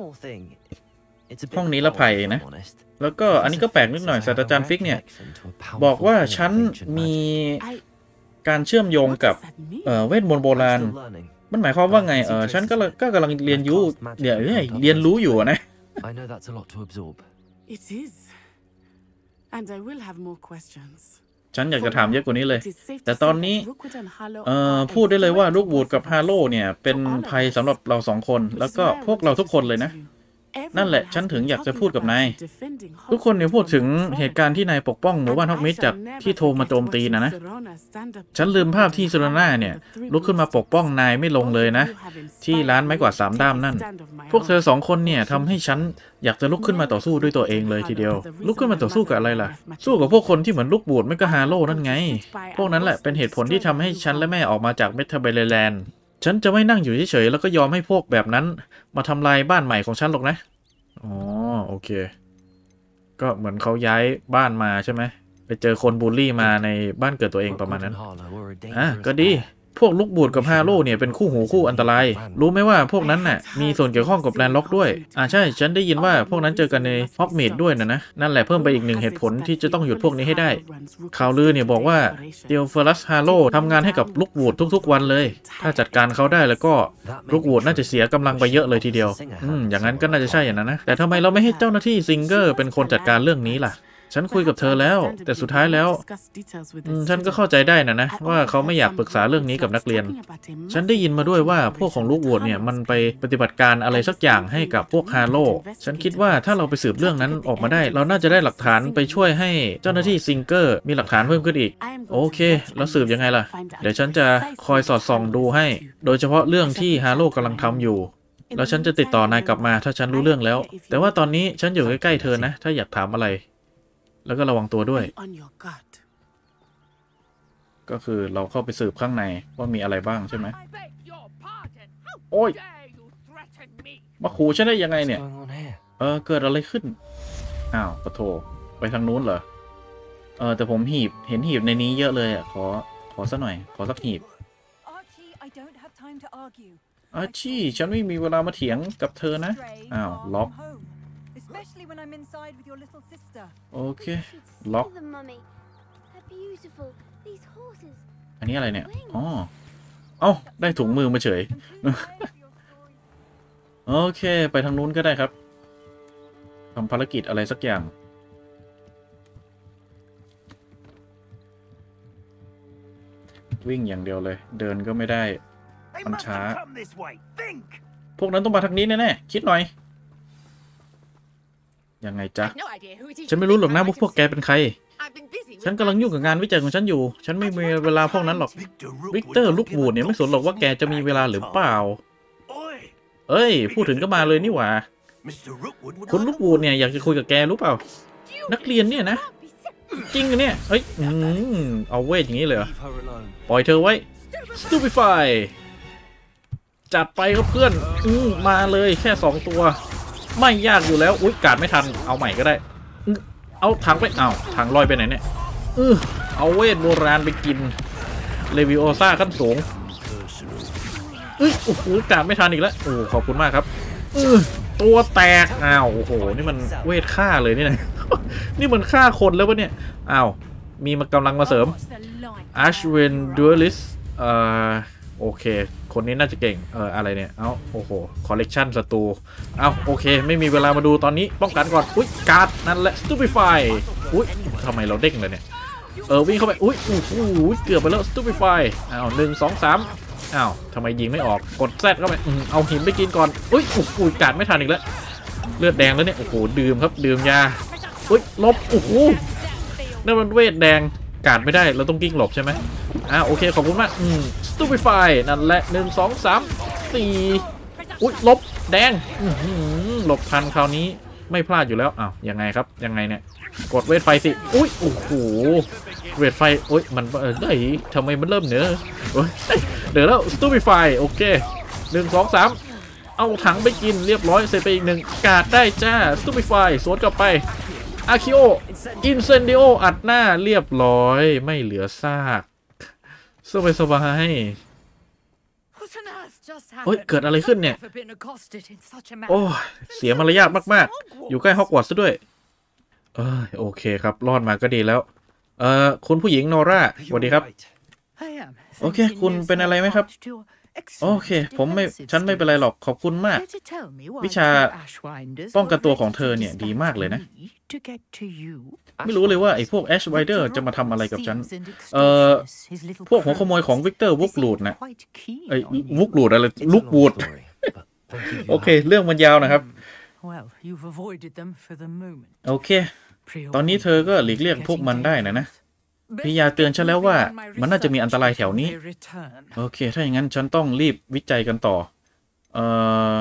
ห้องนิรภัยนะแล้วก็อันนี้ก็แปลกนิดหน่อยศาสตราจารย์ฟิกเนี่ยบอกว่าฉันมีการเชื่อมโยงกับเอ่อเวทมนต์โบราณมันหมายความว่าไงเออฉันก็ก็กำลังเรียนรู้เดี๋ยวเรียนรู้อยู่นะฉันอยากจะถามเยอะกว่านี้เลยแต่ตอนนี้เอ่อพูดได้เลยว่าลูกวูดกับฮาโลเนี่ยเป็นภัยสำหรับเราสองคนแล้วก็พวกเราทุกคนเลยนะนั่นแหละฉันถึงอยากจะพูดกับนายทุกคนเนี่ยพูดถึงเหตุการณ์ที่นายปกป้องหมู่บ้านฮอกมิดจากที่โทรมาโจมตีนะนะฉันลืมภาพที่เซโรนาเนี่ยลุกขึ้นมาปกป้องนายไม่ลงเลยนะที่ร้านไม้กวาดสามด้ามนั่นพวกเธอสองคนเนี่ยทำให้ฉันอยากจะลุกขึ้นมาต่อสู้ด้วยตัวเองเลยทีเดียวลุกขึ้นมาต่อสู้กับอะไรล่ะสู้กับพวกคนที่เหมือนลูกบูดไม่ก็ฮาโลนั่นไงพวกนั้นแหละเป็นเหตุผลที่ทำให้ฉันและแม่ออกมาจากเมทเบลแลนด์ฉันจะไม่นั่งอยู่เฉยๆแล้วก็ยอมให้พวกแบบนั้นมาทำลายบ้านใหม่ของฉันหรอกนะอ๋อโอเคก็เหมือนเขาย้ายบ้านมาใช่ไหมไปเจอคนบูลลี่มาในบ้านเกิดตัวเองประมาณนั้นอ่ะก็ดีพวกลูกบูดกับฮาโลเนี่ยเป็นคู่หูคู่อันตรายรู้ไหมว่าพวกนั้นน่ะมีส่วนเกี่ยวข้องกับแลนด์ล็อกด้วยอ่าใช่ฉันได้ยินว่าพวกนั้นเจอกันในฮอกเมดด้วยนะนะนั่นแหละเพิ่มไปอีกหนึ่งเหตุผลที่จะต้องหยุดพวกนี้ให้ได้ข่าวลือเนี่ยบอกว่าเดลเฟอรัสฮาโลทำงานให้กับลูกบูดทุกๆวันเลยถ้าจัดการเขาได้แล้วก็ลูกบูดน่าจะเสียกำลังไปเยอะเลยทีเดียวอืมอย่างนั้นก็น่าจะใช่อย่างนั้นนะแต่ทำไมเราไม่ให้เจ้าหน้าที่ซิงเกอร์เป็นคนจัดการเรื่องนี้ล่ะฉันคุยกับเธอแล้วแต่สุดท้ายแล้วฉันก็เข้าใจได้นะนะว่าเขาไม่อยากปรึกษาเรื่องนี้กับนักเรียนฉันได้ยินมาด้วยว่าพวกของลูกวูดเนี่ยมันไปปฏิบัติการอะไรสักอย่างให้กับพวกฮาโลฉันคิดว่าถ้าเราไปสืบเรื่องนั้นออกมาได้เราน่าจะได้หลักฐานไปช่วยให้เจ้าหน้าที่ซิงเกอร์มีหลักฐานเพิ่มขึ้นอีกโอเคแล้วสืบยังไงล่ะเดี๋ยวฉันจะคอยสอดส่องดูให้โดยเฉพาะเรื่องที่ฮาโลกำลังทำอยู่แล้วฉันจะติดต่อนายกลับมาถ้าฉันรู้เรื่องแล้วแต่ว่าตอนนี้ฉันอยู่ใกล้ๆเธอนะถ้าอยากถามอะไรแล้วก็ระวังตัวด้วยก็คือเราเข้าไปสืบข้างในว่ามีอะไรบ้างใช่ไหมโอ้ยมาขู่ฉันได้ยังไงเนี่ยเออเกิดอะไรขึ้นอ้าวปะโถไปทางนู้นเหรอเออแต่ผมหีบเห็นหีบในนี้เยอะเลยอ่ะขอขอสักหน่อยขอสักหีบอาชีฉันไม่มีเวลามาเถียงกับเธอนะอ้าวล็อกโอเคล็อกอันนี้อะไรเนี่ยอ๋อเอ้าได้ถุงมือมาเฉย โอเคไปทางนู้นก็ได้ครับทำภารกิจอะไรสักอย่างวิ่งอย่างเดียวเลยเดินก็ไม่ได้มันช้าพวกนั้นต้องมาทางนี้แน่ๆคิดหน่อยยังไงจ๊ะฉันไม่รู้หรอกนะว่าพวกแกเป็นใครฉันกำลังยุ่งกับงานวิจัยของฉันอยู่ฉันไม่มีเวลาพวกนั้นหรอกวิกเตอร์ลูกบูดเนี่ยไม่สนหรอกว่าแกจะมีเวลาหรือเปล่าเอ้ยพูดถึงก็มาเลยนี่หว่าคุณลูกบูดเนี่ยอยากจะคุยกับแกรู้เปล่านักเรียนเนี่ยนะจริงเนี่ยเฮ้ยเอาเวทอย่างนี้เลยเหรอปล่อยเธอไว้ Stupefy จัดไปครับเพื่อนอืมมาเลยแค่สองตัวไม่ยากอยู่แล้วอุ๊ยกาดไม่ทันเอาใหม่ก็ได้เอาถังไปเอาถังลอยไปไหนเนี่ยเออเอาเวทโบราณไปกินเลวิโอซ่าขั้นสูงเอ้ยโอ้โหกาดไม่ทันอีกแล้วโอ้ขอบคุณมากครับเออตัวแตกอ้าวโอ้โหนี่มันเวทฆ่าเลยนี่นะ นี่มันฆ่าคนแล้ววะเนี่ยอ้าวมีมากำลังมาเสริม Ashwin Duelist เอ่อโอเคคนนี้น่าจะเก่งเอออะไรเนี่ยเอ้าโอ้โหคอลเลกชันศัตรูเอ้าโอเคไม่มีเวลามาดูตอนนี้ป้องกันก่อนอุ้ยการ์ดนั่นแหละ Stupefy อุ้ยทำไมเราเด้งเลยเนี่ยเออวิ่งเข้าไปอุ้ยโอ้โหเกือบไปแล้ว Stupefy อ้าวหนึ่งสองสามอ้าวทำไมยิงไม่ออกกดแซดเข้าไปเอาหินไปกินก่อนอุ้ยโอ้โหการ์ดไม่ทันอีกแล้วเลือดแดงแล้วเนี่ยโอ้โหดื่มครับดื่มยาอุ้ยลบโอ้โหนั่นมันเวทแดงการ์ดไม่ได้เราต้องกิ้งหลบใช่ไหมอ่าโอเคขอบคุณมากอืม Stupefy นั่นแหละหนึ่งสองสามสี่อุ้ยลบแดงหลบทันคราวนี้ไม่พลาดอยู่แล้วอ้าวยังไงครับยังไงเนี่ยกดเวทไฟสิอุ้ยโอ้โหเวทไฟอุ้ยมันเออได้ทำไมมันเริ่มเหนือเดี๋ยวแล้ว Stupefy โอเคหนึ่งสองสามเอาถังไปกินเรียบร้อยเสร็จไปอีกหนึ่งกาดได้จ้า Stupefy สวนกลับไปอาคิโออินเซนดิโออัดหน้าเรียบร้อยไม่เหลือซากสบายสบายโอ้ยเกิดอะไรขึ้นเนี่ยโอ้เสียมารยาทมากๆอยู่ใกล้ฮอกวอตส์ซะด้วยเออโอเคครับรอดมาก็ดีแล้วเอ่อคุณผู้หญิงโนราสวัสดีครับโอเคคุณเป็นอะไรไหมครับโอเคผมไม่ฉันไม่เป็นไรหรอกขอบคุณมากวิชาป้องกันตัวของเธอเนี่ยดีมากเลยนะไม่รู้เลยว่าไอ้พวก Ash Rider จะมาทำอะไรกับฉันเอ่อพวกหัวขโมยของวิกเตอร์วุกลูดนะไอ้วุกลูดอะไรลุกวูดโอเคเรื่องมันยาวนะครับโอเคตอนนี้เธอก็หลีกเลี่ยงพวกมันได้นะนะพี่ยาเตือนฉันแล้วว่ามันน่าจะมีอันตรายแถวนี้โอเคถ้าอย่างนั้นฉันต้องรีบวิจัยกันต่อเอ่อ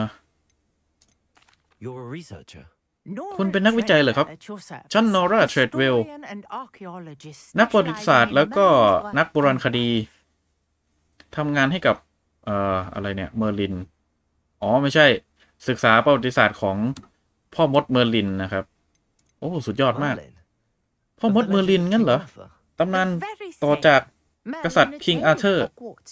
คุณเป็นนักวิจัยเหรอครับฉันนอร่าเทรดเวลนักประวัติศาสตร์แล้วก็นักโบราณคดีทำงานให้กับเอ่ออะไรเนี่ยเมอร์ลินอ๋อไม่ใช่ศึกษาประวัติศาสตร์ของพ่อมดเมอร์ลินนะครับโอ้สุดยอดมากพ่อมดเมอร์ลินงั้นเหรอตำนานต่อจากกษัตริย์คิงอาร์เธอร์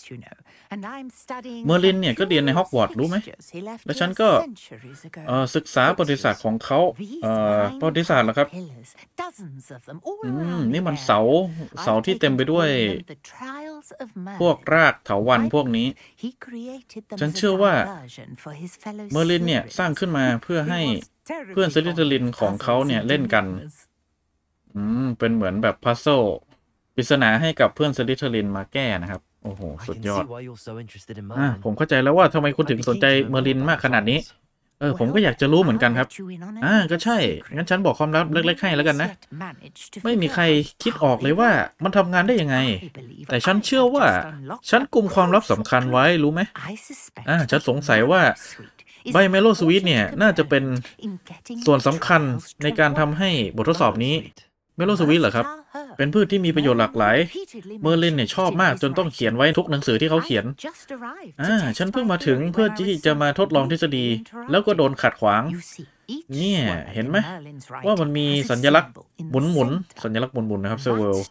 เมอร์ลินเนี่ยก็เรียนในฮอกวอตส์รู้ไหมและฉันก็ศึกษาประวัติศาสตร์ของเขาประวัติศาสตร์เหรอครับอืมนี่มันเสาเสาที่เต็มไปด้วยพวกรากเถาวัลย์พวกนี้ฉันเชื่อว่าเมอร์ลินเนี่ยสร้างขึ้นมาเพื่อให้เพื่อนสลิธีรินของเขาเนี่ยเล่นกันอืมเป็นเหมือนแบบพัซโซปริศนาให้กับเพื่อนสลิธีรินมาแก้นะครับโอ้โหสุดยอดอ่ะผมเข้าใจแล้วว่าทำไมคุณถึงสนใจเมอร์ลินมากขนาดนี้เออผมก็อยากจะรู้เหมือนกันครับอ่าก็ใช่งั้นฉันบอกความลับเล็กๆให้แล้วกันนะไม่มีใครคิดออกเลยว่ามันทำงานได้ยังไงแต่ฉันเชื่อว่าฉันกุมความลับสำคัญไว้รู้ไหมอ่าฉันสงสัยว่าใบเมโลสวีทเนี่ยน่าจะเป็นส่วนสำคัญในการทำให้บททดสอบนี้เมโลสวีทเหรอครับเป็นพืชที่มีประโยชน์หลากหลายเมอร์ลินเนี่ยชอบมากจนต้องเขียนไว้ทุกหนังสือที่เขาเขียนอ่าฉันเพิ่งมาถึงเพื่อที่จะมาทดลองทฤษฎีแล้วก็โดนขัดขวางเนี่ยเห็นไหมว่ามันมีสัญลักษณ์หมุนหมุนสัญลักษณ์หมุนหมุนนะครับเซเวล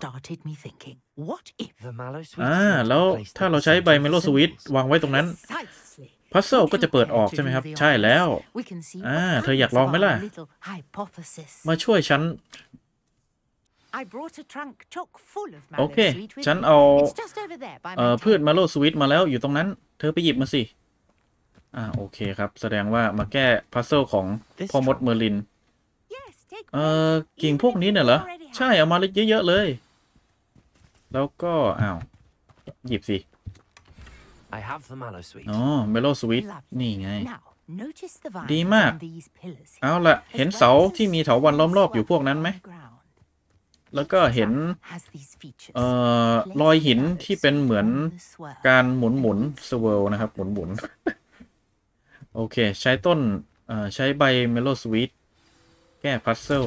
อ่าแล้วถ้าเราใช้ใบเมโลสวีทวางไว้ตรงนั้นพัซเซิลก็จะเปิดออกใช่ไหมครับใช่แล้วอ่าเธออยากลองไหมล่ะมาช่วยฉันโอเคฉันเอาเอ่อพืชมาโลสวีทมาแล้วอยู่ตรงนั้นเธอไปหยิบมาสิอ่าโอเคครับแสดงว่ามาแก้พัซเซิลของพ่อมดเมอร์ลินเอ่อกิ่งพวกนี้เนี่ยเหรอใช่เอามาเยอะๆเลยแล้วก็อ้าวหยิบสิอ๋อเมโลสวีทนี่ไงดีมากเอาละเห็นเสาที่มีเถาวัลย์ล้อมรอบอยู่พวกนั้นไหมแล้วก็เห็นเอ่อรอยหินที่เป็นเหมือนการหมุนหมุนสเวิลนะครับหมุนหมุนโอเคใช้ต้นเอ่อใช้ใบเมโลสวีทแก้พัซเซิล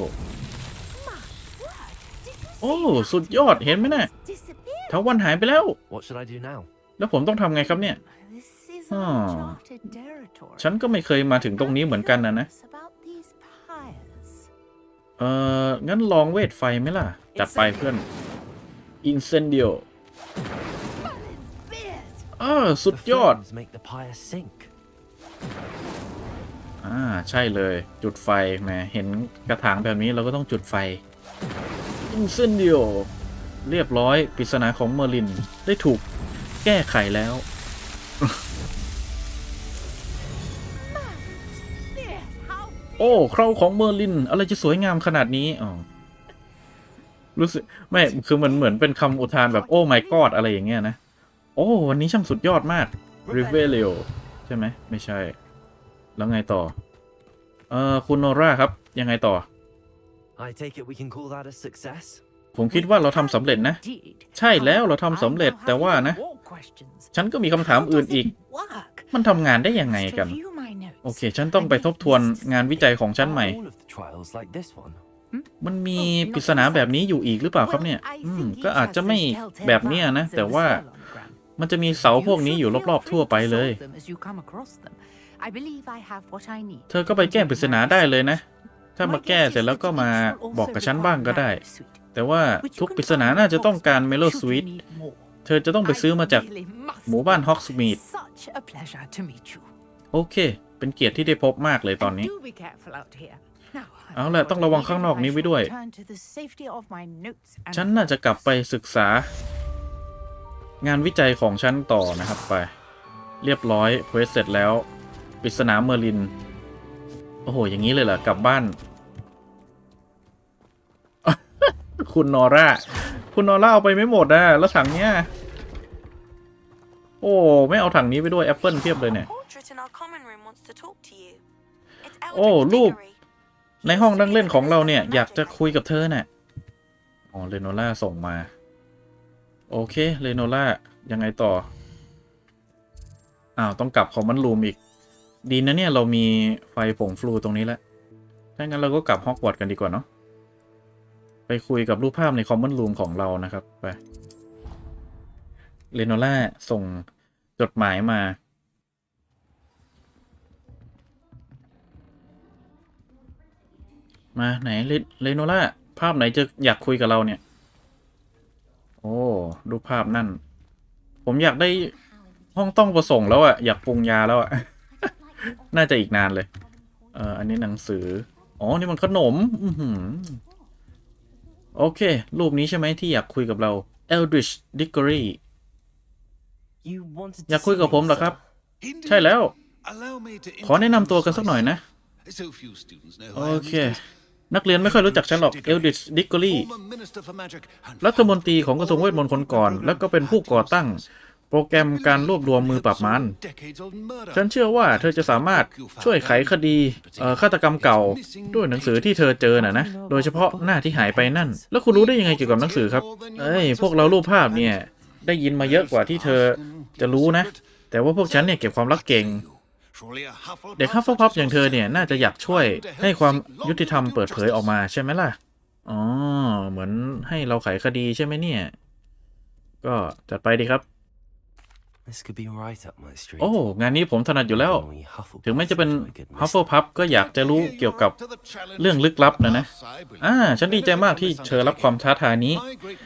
โอ้สุดยอดเห็นไหมนะเถาวัลย์หายไปแล้วแล้วผมต้องทำไงครับเนี่ยอ๋อฉันก็ไม่เคยมาถึงตรงนี้เหมือนกันนะนะเอองั้นลองเวทไฟไหมล่ะจัดไปเพื่อนอินเซนเดียอ่าสุดยอด The flames make the pyre sink. อ่าใช่เลยจุดไฟแหมเห็นกระถางแบบนี้เราก็ต้องจุดไฟอินเซนเดียเรียบร้อยปริศนาของเมอร์ลินได้ถูกแก้ไขแล้ว โอ้เคราของเมอร์ลินอะไรจะสวยงามขนาดนี้อ๋อรู้สึกไม่คือมันเหมือนเป็นคำอุทานแบบโอ้ my god อะไรอย่างเงี้ยนะโอ้วันนี้ช่างสุดยอดมาก Revelio ใช่ไหมไม่ใช่แล้วไงต่อเอ่อคุณโนราครับยังไงต่อ I take it we can call that a success. ผมคิดว่าเราทำสำเร็จนะใช่แล้วเราทำสำเร็จแต่ว่านะฉันก็มีคำถามอื่นอีกมันทำงานได้ยังไงกันโอเคฉันต้องไปทบทวนงานวิจัยของฉันใหม่ All of the trials like this one. มันมีปริศนาแบบนี้อยู่อีกหรือเปล่าครับเนี่ยอืมก็อาจจะไม่แบบเนี้ยนะแต่ว่ามันจะมีเสาพวกนี้อยู่รอบๆทั่วไปเลยเธอก็ไปแก้ปริศนาได้เลยนะถ้ามาแก้เสร็จแล้วก็มาบอกกับฉันบ้างก็ได้แต่ว่าทุกปริศนาน่าจะต้องการเมโลสวีทเธอจะต้องไปซื้อมาจากหมู่บ้านฮอกสมีดโอเคเป็นเกียรติที่ได้พบมากเลยตอนนี้เอาล่ะต้องระวังข้างนอกนี้ไว้ด้วยฉันน่าจะกลับไปศึกษางานวิจัยของฉันต่อนะครับไปเรียบร้อยเควสเสร็จแล้วปริศนาเมอร์ลินโอ้โหอย่างนี้เลยเหรอกลับบ้าน คุณนอร่าคุณนอร่าเอาไปไม่หมดนะแล้วถังเนี้ยโอ้ไม่เอาถังนี้ไปด้วยแอปเปิลเพียบเลยเนี่ยโอ้รูปในห้องนั่งเล่นของเราเนี่ยอยากจะคุยกับเธอน่ะอ๋อเรโนล่าส่งมาโอเคเรโนล่ายังไงต่ออ้าวต้องกลับคอมมอนด์รูมอีกดีนะเนี่ยเรามีไฟผงฟลูตรงนี้แล้วถ้างั้นเราก็กลับฮอกวอตส์กันดีกว่าเนาะไปคุยกับรูปภาพในคอมมอนด์รูมของเรานะครับไปเรโนล่าส่งจดหมายมามาไหนเรโนล่าภาพไหนจะอยากคุยกับเราเนี่ยโอ้รูปภาพนั่นผมอยากได้ห้องต้องประสงค์แล้วอะอยากปรุงยาแล้วอะ น่าจะอีกนานเลยเอ่ออันนี้หนังสืออ๋อนี่มันขนมอื้อหือโอเครูปนี้ใช่ไหมที่อยากคุยกับเรา Eldritch Dickory อยากคุยกับผมเหรอครับใช่แล้วขอแนะนำตัวกันสักหน่อยนะโอเคนักเรียนไม่ค่อยรู้จักฉันหรอก Eldritch Dickory รัฐมนตรีของกระทรวงเวทมนต์คนก่อนแล้วก็เป็นผู้ก่อตั้งโปรแกรมการรวบรวมมือปราบมารฉันเชื่อว่าเธอจะสามารถช่วยไขคดีฆาตกรรมเก่าด้วยหนังสือที่เธอเจอน่ะนะโดยเฉพาะหน้าที่หายไปนั่นแล้วคุณรู้ได้ยังไงเกี่ยวกับหนังสือครับเอ้ยพวกเรารูปภาพเนี่ยได้ยินมาเยอะกว่าที่เธอจะรู้นะแต่ว่าพวกฉันเนี่ยเก็บความลับเก่งเด็กฮัฟเฟิลพัฟอย่างเธอเนี่ยน่าจะอยากช่วยให้ความยุติธรรมเปิดเผยออกมาใช่ไหมล่ะอ๋อเหมือนให้เราไขคดีใช่ไหมเนี่ยก็จัดไปดีครับโอ้งานนี้ผมถนัดอยู่แล้วถึงแม้จะเป็นฮัฟเฟิลพัฟก็อยากจะรู้เกี่ยวกับเรื่องลึกลับนะนะอ่าฉันดีใจมากที่เธอรับความท้าทายนี้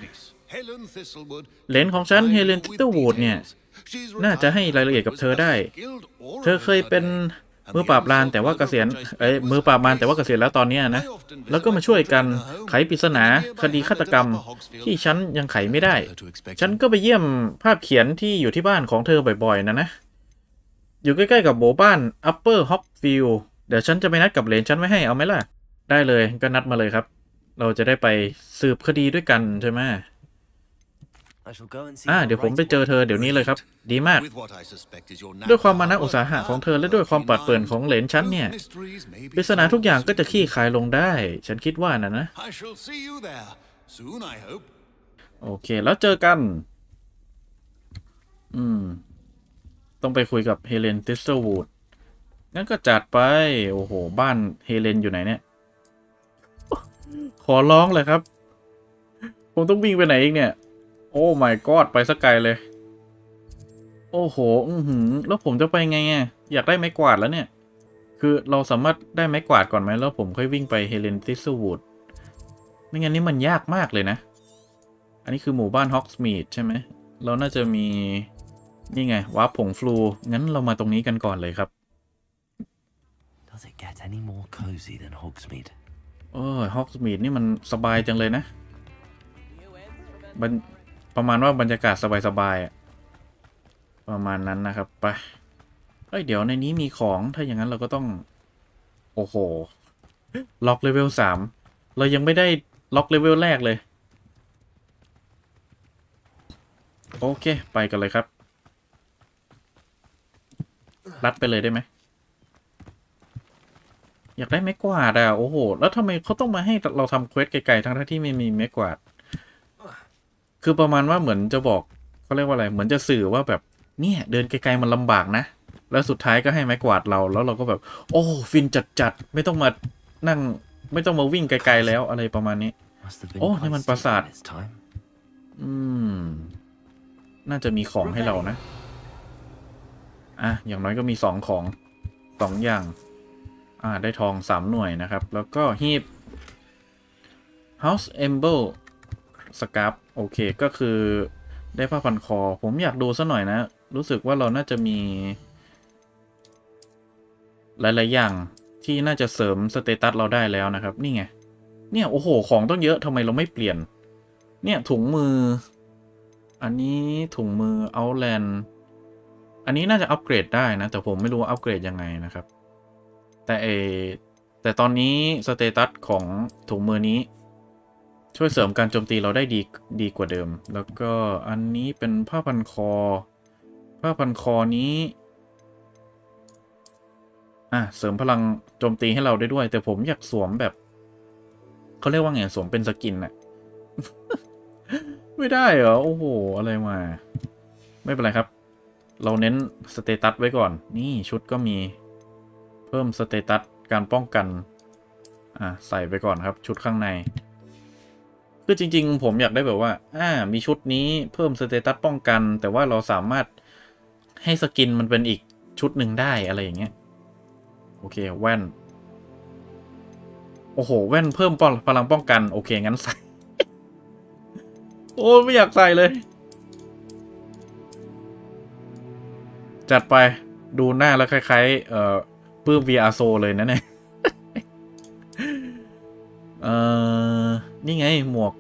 เหลนของฉันเฮเลนทิตเตอร์วูดเนี่ยน่าจะให้รายละเอียดกับเธอได้เธอเคยเป็นมือปราบลานแต่ว่าเกษียณเอ้ยมือปราบมารแต่ว่าเกษียณแล้วตอนนี้นะแล้วก็มาช่วยกันไขปริศนาคดีฆาตกรรมที่ฉันยังไขไม่ได้ฉันก็ไปเยี่ยมภาพเขียนที่อยู่ที่บ้านของเธอบ่อยๆนะนะอยู่ใกล้ๆกับหมู่บ้าน Upper Hopfield เดี๋ยวฉันจะไปนัดกับเหลนฉันไว้ให้เอาไหมล่ะได้เลยก็นัดมาเลยครับเราจะได้ไปสืบคดีด้วยกันใช่ไหมอ่าเดี๋ยวผมไปเจอเธอเดี๋ยวนี้เลยครับดีมากด้วยความมานะอุตสาหะของเธอและด้วยความปัดเปิ่นของเหลนฉันเนี่ยปริศนาทุกอย่างก็จะคลี่คลายลงได้ฉันคิดว่านะนะโอเคแล้วเจอกันอืมต้องไปคุยกับเฮเลนทิสเตอร์วูดงั้นก็จัดไปโอ้โหบ้านเฮเลนอยู่ไหนเนี่ยขอร้องเลยครับผมต้องวิ่งไปไหนอีกเนี่ยโอ้ my god ไปสักไกลเลยโอ้โหอือหือแล้วผมจะไปไงอ่ะอยากได้ไม้กวาดแล้วเนี่ยคือเราสามารถได้ไม้กวาดก่อนไหมแล้วผมค่อยวิ่งไปเฮเลนทิสวูดไม่งั้นนี่มันยากมากเลยนะอันนี้คือหมู่บ้านฮอกส์มีดใช่ไหมเราน่าจะมีนี่ไงวาร์ปผงฟลูงั้นเรามาตรงนี้กันก่อนเลยครับ Does it get any more cozy than Hogsmeade? โอ้ยฮอกส์มีดนี่มันสบายจังเลยนะประมาณว่าบรรยากาศสบายๆอะประมาณนั้นนะครับไปเอ้ยเดี๋ยวในนี้มีของถ้าอย่างนั้นเราก็ต้องโอ้โหล็อกเลเวลสามเรายังไม่ได้ล็อกเลเวลแรกเลยโอเคไปกันเลยครับรัดไปเลยได้ไหมอยากได้ไม้กวาดอ่ะโอ้โหแล้วทำไมเขาต้องมาให้เราทำเควสไกลๆทั้งที่ไม่มีไม้กวาดคือประมาณว่าเหมือนจะบอกเขาเรียกว่าอะไรเหมือนจะสื่อว่าแบบเนี่ยเดินไกลๆมันลำบากนะแล้วสุดท้ายก็ให้ไม้กวาดเราแล้วเราก็แบบโอ้ฟินจัดๆไม่ต้องมานั่งไม่ต้องมาวิ่งไกลๆแล้วอะไรประมาณนี้โอ้นี่มันปราสาทอืมน่าจะมีของให้เรานะอ่ะอย่างน้อยก็มีสองของสองอย่างอ่าได้ทองสามหน่วยนะครับแล้วก็ฮีบ House Emble Scarf โอเคก็คือได้ผ้าพันคอผมอยากดูซะหน่อยนะรู้สึกว่าเราน่าจะมีหลายๆอย่างที่น่าจะเสริมสเตตัสเราได้แล้วนะครับนี่ไงเนี่ยโอ้โหของต้องเยอะทำไมเราไม่เปลี่ยนเนี่ยถุงมืออันนี้ถุงมือ Outland อันนี้น่าจะอัปเกรดได้นะแต่ผมไม่รู้ว่าอัปเกรดยังไงนะครับแต่เอแต่ตอนนี้สเตตัสของถุงมือนี้ช่วยเสริมการโจมตีเราได้ดีดีกว่าเดิมแล้วก็อันนี้เป็นผ้าพันคอผ้าพันคอนี้อ่ะเสริมพลังโจมตีให้เราได้ด้วยแต่ผมอยากสวมแบบเขาเรียกว่าไงสวมเป็นสกินน่ะ ไม่ได้เหรอโอ้โหอะไรมาไม่เป็นไรครับเราเน้นสเตตัสไว้ก่อนนี่ชุดก็มีเพิ่มสเตตัสการป้องกันอ่ะใส่ไปก่อนครับชุดข้างในคือจริงๆผมอยากได้แบบว่าอ่ามีชุดนี้เพิ่มสเตตัสป้องกันแต่ว่าเราสามารถให้สกินมันเป็นอีกชุดหนึ่งได้อะไรอย่างเงี้ยโอเคแว่นโอ้โหแว่นเพิ่มพลังป้องกันโอเคงั้นใส่ โอ้ไม่อยากใส่เลยจัดไปดูหน้าแล้วคล้ายๆเอ่อปื้ม วี อาร์ โซเลยนะเนี่ย เอ่อนี่ไงหมวก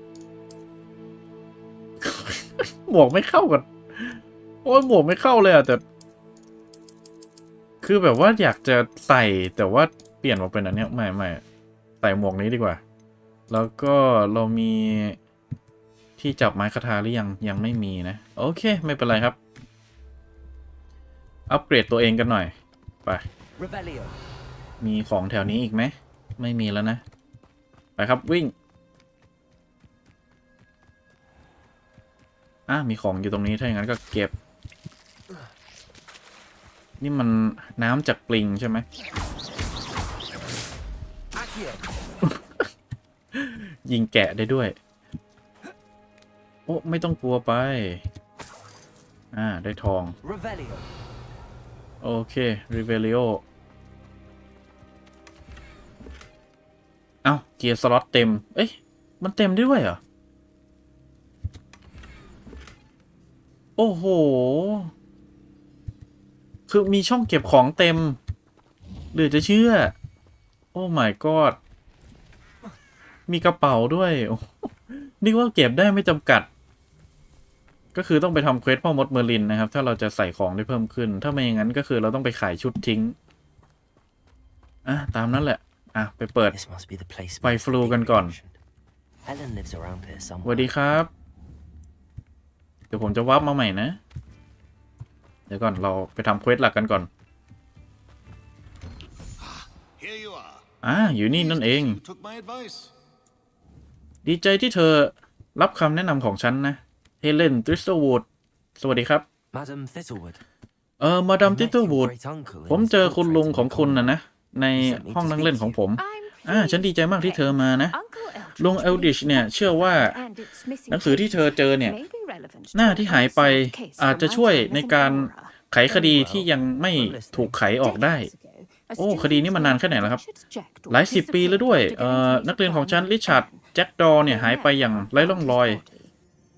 หมวกไม่เข้ากันโอ้ยหมวกไม่เข้าเลยอ่ะแต่คือแบบว่าอยากจะใส่แต่ว่าเปลี่ยนมาเป็นอันเนี้ยไม่ไม่ใส่หมวกนี้ดีกว่าแล้วก็เรามีที่จับไม้คาถาหรือยังยังไม่มีนะโอเคไม่เป็นไรครับอัปเกรดตัวเองกันหน่อยไปมีของแถวนี้อีกไหมไม่มีแล้วนะไปครับวิ่งอ่ะมีของอยู่ตรงนี้ถ้าอย่างนั้นก็เก็บนี่มันน้ำจากปลิงใช่ไหม ยิงแกะได้ด้วยโอ้ไม่ต้องกลัวไปอ่าได้ทองโอเครีเวลิโอเอ้าเกียร์สล็อตเต็มเอ้ยมันเต็มได้ด้วยเหรอโอ้โหคือมีช่องเก็บของเต็มหรือจะเชื่อโอ้ my god มีกระเป๋าด้วยนึกว่าเก็บได้ไม่จำกัดก็คือต้องไปทำเควสพ่อมดเมอร์ลินนะครับถ้าเราจะใส่ของได้เพิ่มขึ้นถ้าไม่อย่างนั้นก็คือเราต้องไปขายชุดทิ้งอ่ะตามนั้นแหละอ่ะไปเปิดไฟฟลูกันก่อนสวัสดีครับเดี๋ยวผมจะวาร์ปมาใหม่นะเดี๋ยวก่อนเราไปทำเควสหลักกันก่อนอ่าอยู่นี่นั่นเองดีใจที่เธอรับคำแนะนำของฉันนะเฮเลน ทริสเตอร์วูดสวัสดีครับเออมาดาม ทริสเตอร์วูดผมเจอคุณลุงของคุณนะนะในห้องนั่งเล่นของผมอ่าฉันดีใจมากที่เธอมานะลุงเอลดิชเนี่ยเชื่อว่าหนังสือที่เธอเจอเนี่ยหน้าที่หายไปอาจจะช่วยในการไขคดีที่ยังไม่ถูกไขออกได้โอ้คดีนี้มันนานแค่ไหนแล้วครับหลายสิบปีแล้วด้วยเอ่อนักเรียนของฉันริชาร์ดแจ็คดอเนี่ยหายไปอย่างไร้ร่องรอย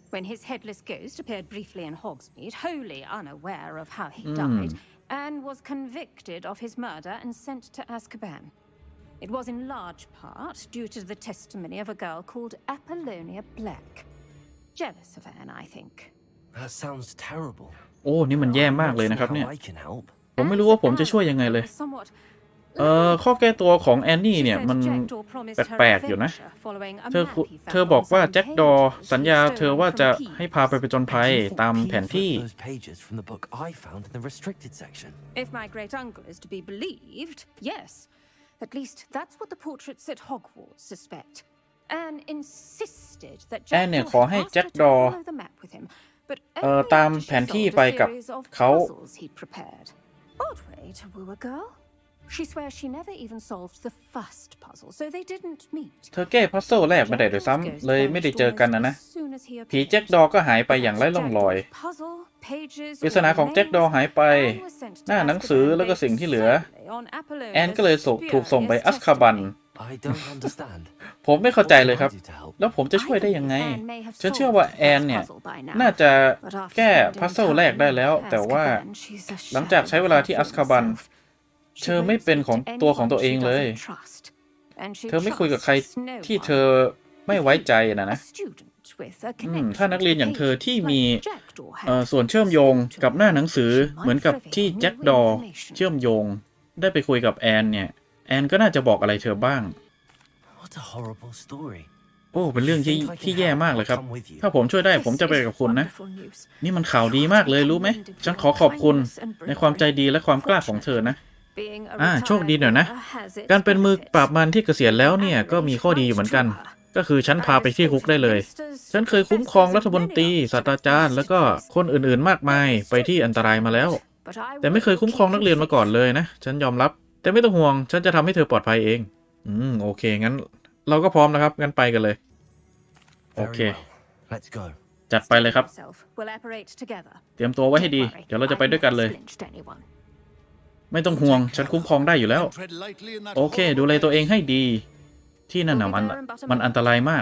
When his headless ghost appeared briefly in Hogsmeade, wholly unaware of how he Mm. died, Anne was convicted of his murder and sent to Azkaban. It was in large part due to the testimony of a girl called Apollonia Black. Jealous of Anne, I think. That sounds terrible. โอ้นี่มันแย่มากเลยนะครับ How เนี่ย I can help. ผมไม่รู้ว่าผมจะช่วยยังไงเลย เอ่อข้อแก้ตัวของแอนนี่เนี่ยมันแปลกๆอยู่นะเธอเธอบอกว่าแจ็คดอสัญญาเธอว่าจะให้พาไปผจญภัยตามแผนที่ Those pages from the book I found in the restricted section. If my great uncle is to be believed, yes. At least that's what the portraits at Hogwarts suspect. Anne insisted that Jack แอนเนี่ยขอให้แจ็คดอ follow the map with him, but เอ่อ only ตาม after แผ she นที่ solved ไป a กับ series of เขา puzzles he'd prepared. Odd way to woo a girl. She swears she never even solved the first puzzle, so they didn't meet. เธอแก้พัซเซิลแรกไม่ได้ด้วยซ้ำเลยไม่ได้เจอกันนะนะผีแจ็คดอก็หายไปอย่างไร้ร่องรอยปริศนาของแจ็คดอหายไปหน้าหนังสือแล้วก็สิ่งที่เหลือแอนก็เลยถูกส่งไปอัสคาบัน I don't understand. ผมไม่เข้าใจเลยครับแล้วผมจะช่วยได้ยังไงฉันเชื่อว่าแอนเนี่ยน่าจะแก้พัซเซิลแรกได้แล้วแต่ว่าหลังจากใช้เวลาที่อัสคาบันเธอไม่เป็นของตัวของตัวเองเลยเธอไม่คุยกับใครที่เธอไม่ไว้ใจนะนะถ้านักเรียนอย่างเธอที่มีส่วนเชื่อมโยงกับหน้าหนังสือเหมือนกับที่แจ็คดอเชื่อมโยงได้ไปคุยกับแอนเนี่ยแอนก็น่าจะบอกอะไรเธอบ้าง What a horrible story. โอ้เป็นเรื่องที่ที่แย่มากเลยครับถ้าผมช่วยได้ผมจะไปกับคุณนะนี่มันข่าวดีมากเลยรู้ไหมฉันขอขอบคุณในความใจดีและความกล้าของเธอนะอ่าโชคดีหน่อยนะการเป็นมือปราบมารที่เกษียณแล้วเนี่ยก็มีข้อดีอยู่เหมือนกันก็คือฉันพาไปที่คุกได้เลยฉันเคยคุ้มครองรัฐมนตรีศาสตราจารย์แล้วก็คนอื่นๆมากมายไปที่อันตรายมาแล้วแต่ไม่เคยคุ้มครองนักเรียนมาก่อนเลยนะฉันยอมรับแต่ไม่ต้องห่วงฉันจะทำให้เธอปลอดภัยเองอืมโอเคงั้นเราก็พร้อมนะครับงั้นไปกันเลยโอเค Let's go. จัดไปเลยครับเตรียมตัวไว้ให้ดีเดี๋ยวเราจะไปด้วยกันเลยไม่ต้องห่วงฉันคุ้มครองได้อยู่แล้วโอเคดูแลตัวเองให้ดีที่นั่นน่ะมันมันอันตรายมาก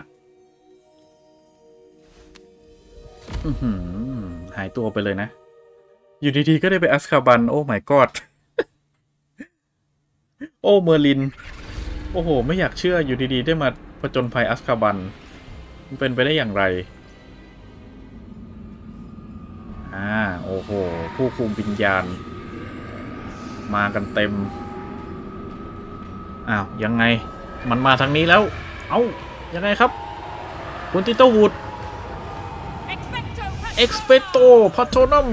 อื้อหือหายตัวไปเลยนะอยู่ดีๆก็ได้ไปอัสคาบันโอ้ my god โอ้เมอร์ลินโอ้โหไม่อยากเชื่ออยู่ดีๆได้มาผจญภัยอัสคาบันมันเป็นไปได้อย่างไรอ่าโอ้โหผู้คุมวิญญาณมากันเต็มอ้าวยังไงมันมาทางนี้แล้วเอ้ายังไงครับคุณติโต้วูด Expecto Patronum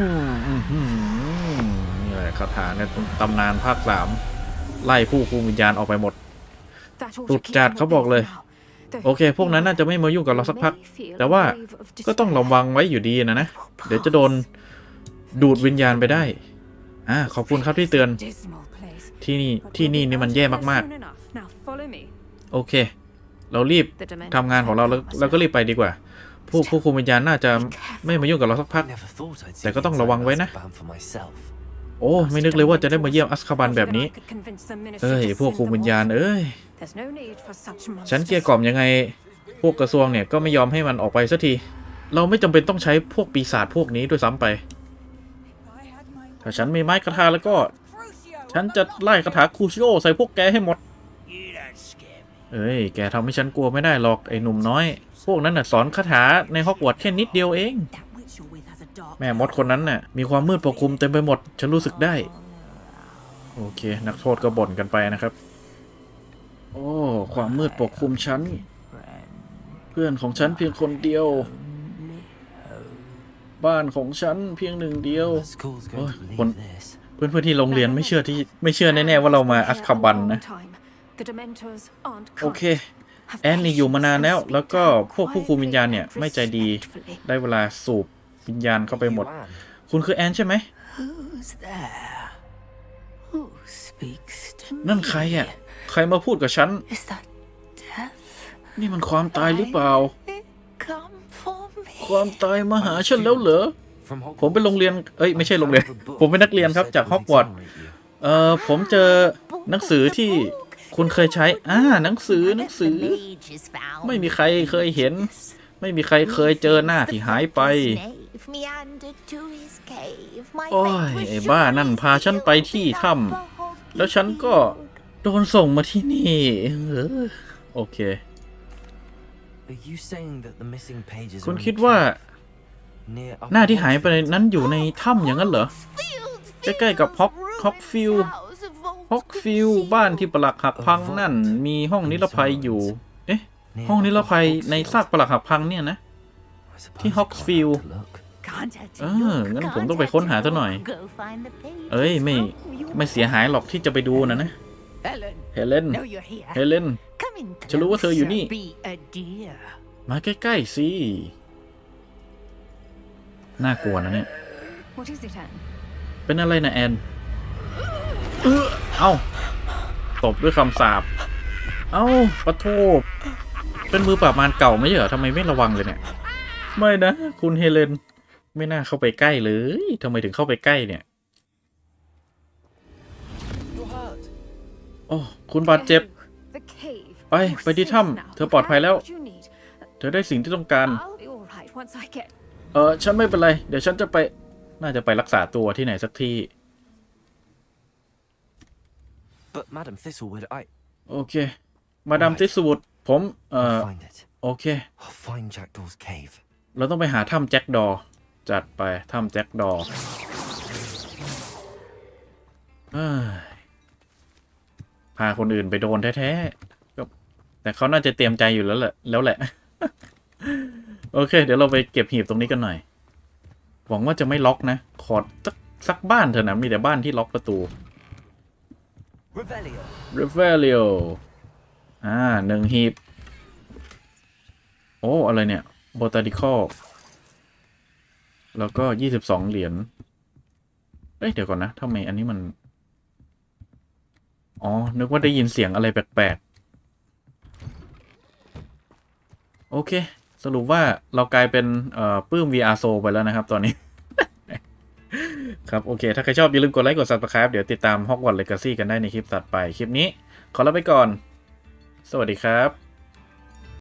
นี่แหละคาถาในตำนานภาคสามไล่ผู้คุมวิญญาณออกไปหมดตุดจัดเขาบอกเลยโอเคพวกนั้นน่าจะไม่มายุ่งกับเราสักพักแต่ว่าก็ต้องระวังไว้อยู่ดีนะนะเดี๋ยวจะโดนดูดวิญญาณไปได้อ่าขอบคุณครับที่เตือนที่นี่ที่นี่นี่มันแย่มากๆโอเคเรารีบทำงานของเราแล้วแล้วก็รีบไปดีกว่าผู้ผู้คุมวิญญาณน่าจะไม่มายุ่งกับเราสักพักแต่ก็ต้องระวังไว้นะโอ้ไม่นึกเลยว่าจะได้มาเยี่ยมอัสคาบันแบบนี้เอ้ยพวกคุมวิญญาณเอ้ยฉันเกลี้ยกล่อมยังไงพวกกระทรวงเนี่ยก็ไม่ยอมให้มันออกไปสักทีเราไม่จำเป็นต้องใช้พวกปีศาจพวกนี้ด้วยซ้ำไปถ้าฉันมีไม้คาถาแล้วก็ฉันจะไล่คาถาคูชิโอใส่พวกแกให้หมดเอ้ยแกทำให้ฉันกลัวไม่ได้หรอกไอ้หนุ่มน้อยพวกนั้นน่ะสอนคาถาในฮอกวอตส์แค่นิดเดียวเองแม่มดคนนั้นน่ะมีความมืดปกคลุมเต็มไปหมดฉันรู้สึกได้โอเคนักโทษก็บ่นกันไปนะครับโอ้ความมืดปกคลุมฉันเพื่อนของฉันเพียงคนเดียวบ้านของฉันเพียงหนึ่งเดียวคนเพื่อนๆที่โรงเรียนไม่เชื่อที่ไม่เชื่อแน่ๆว่าเรามาอัสคาบันนะโอเคแอนนี่อยู่มานานแล้วแล้วก็พวกผู้คุมวิญญาณเนี่ยไม่ใจดีได้เวลาสูบวิญญาณเข้าไปหมดคุณคือแอนใช่ไหมนั่นใครอ่ะใครมาพูดกับฉันนี่มันความตายหรือเปล่าความตายมาหาฉันแล้วเหรอผมเป็นโรงเรียนเอ้ยไม่ใช่โรงเรียนผมเป็นนักเรียนครับจากฮอกวอตส์เอ่อผมเจอหนังสือที่คุณเคยใช้อ่าหนังสือหนังสือไม่มีใครเคยเห็นไม่มีใครเคยเจอหน้าที่หายไป โอ้ยไอ้บ้านั่นพาฉันไปที่ถ้ำแล้วฉันก็โดนส่งมาที่นี่เออโอเค คุณคิดว่าหน้าที่หายไปนั้นอยู่ในถ้ำอย่างนั้นเหรอใกล้ๆกับฮอกฮอกฟิลฮอกฟิลบ้านที่ปลักหักพังนั่นมีห้องนิรภัยอยู่เอ๊ะห้องนิรภัยในซากปลักหักพังเนี่ยนะที่ฮอกฟิลเอองั้นผมต้องไปค้นหาซะหน่อยเอ้ยไม่ไม่เสียหายหรอกที่จะไปดูนะนะเฮเลนเฮเลนฉันรู้ว่าเธออยู่นี่มาใกล้ๆสิน่ากลัวนะเนี่ยเป็นอะไรนะแอนเออเอ้าตบด้วยคำสาปเอ้าปะโทษเป็นมือปราบมารเก่าไม่ใช่เหรอทำไมไม่ระวังเลยเนี่ยไม่นะคุณเฮเลนไม่น่าเข้าไปใกล้เลยทำไมถึงเข้าไปใกล้เนี่ยโอ้คุณบาดเจ็บไปไปที่ถ้ำเธอปลอดภัยแล้วเธอได้สิ่งที่ต้องการเออฉันไม่เป็นไรเดี๋ยวฉันจะไปน่าจะไปรักษาตัวที่ไหนสักที่โอเคมาดามทิสวูดผมเอ่อโอเคเราต้องไปหาถ้ำแจ็คดอจัดไปถ้ำแจ็คดอพาคนอื่นไปโดนแท้ๆก็แต่เขาน่าจะเตรียมใจอยู่แล้วแหละแล้วแหละ โอเคเดี๋ยวเราไปเก็บหีบตรงนี้กันหน่อยหวังว่าจะไม่ล็อกนะขอสักสักบ้านเถอะนะมีแต่บ้านที่ล็อกประตู Revelio อ่าหนึ่งหีบโอ้อะไรเนี่ย Botanical แล้วก็ยี่สิบสองเหรียญเอ้ยเดี๋ยวก่อนนะทำไมอันนี้มันอ๋อนึกว่าได้ยินเสียงอะไรแปลกๆโอเคสรุปว่าเรากลายเป็นเอ่อปื้ม วี อาร์ โซ ไปแล้วนะครับตอนนี้ ครับโอเคถ้าใครชอบอย่าลืมกดไลค์กด ซับสไครบ์ เดี๋ยวติดตาม Hogwarts Legacy กันได้ในคลิปถัดไปคลิปนี้ขอลาไปก่อนสวัสดีครับ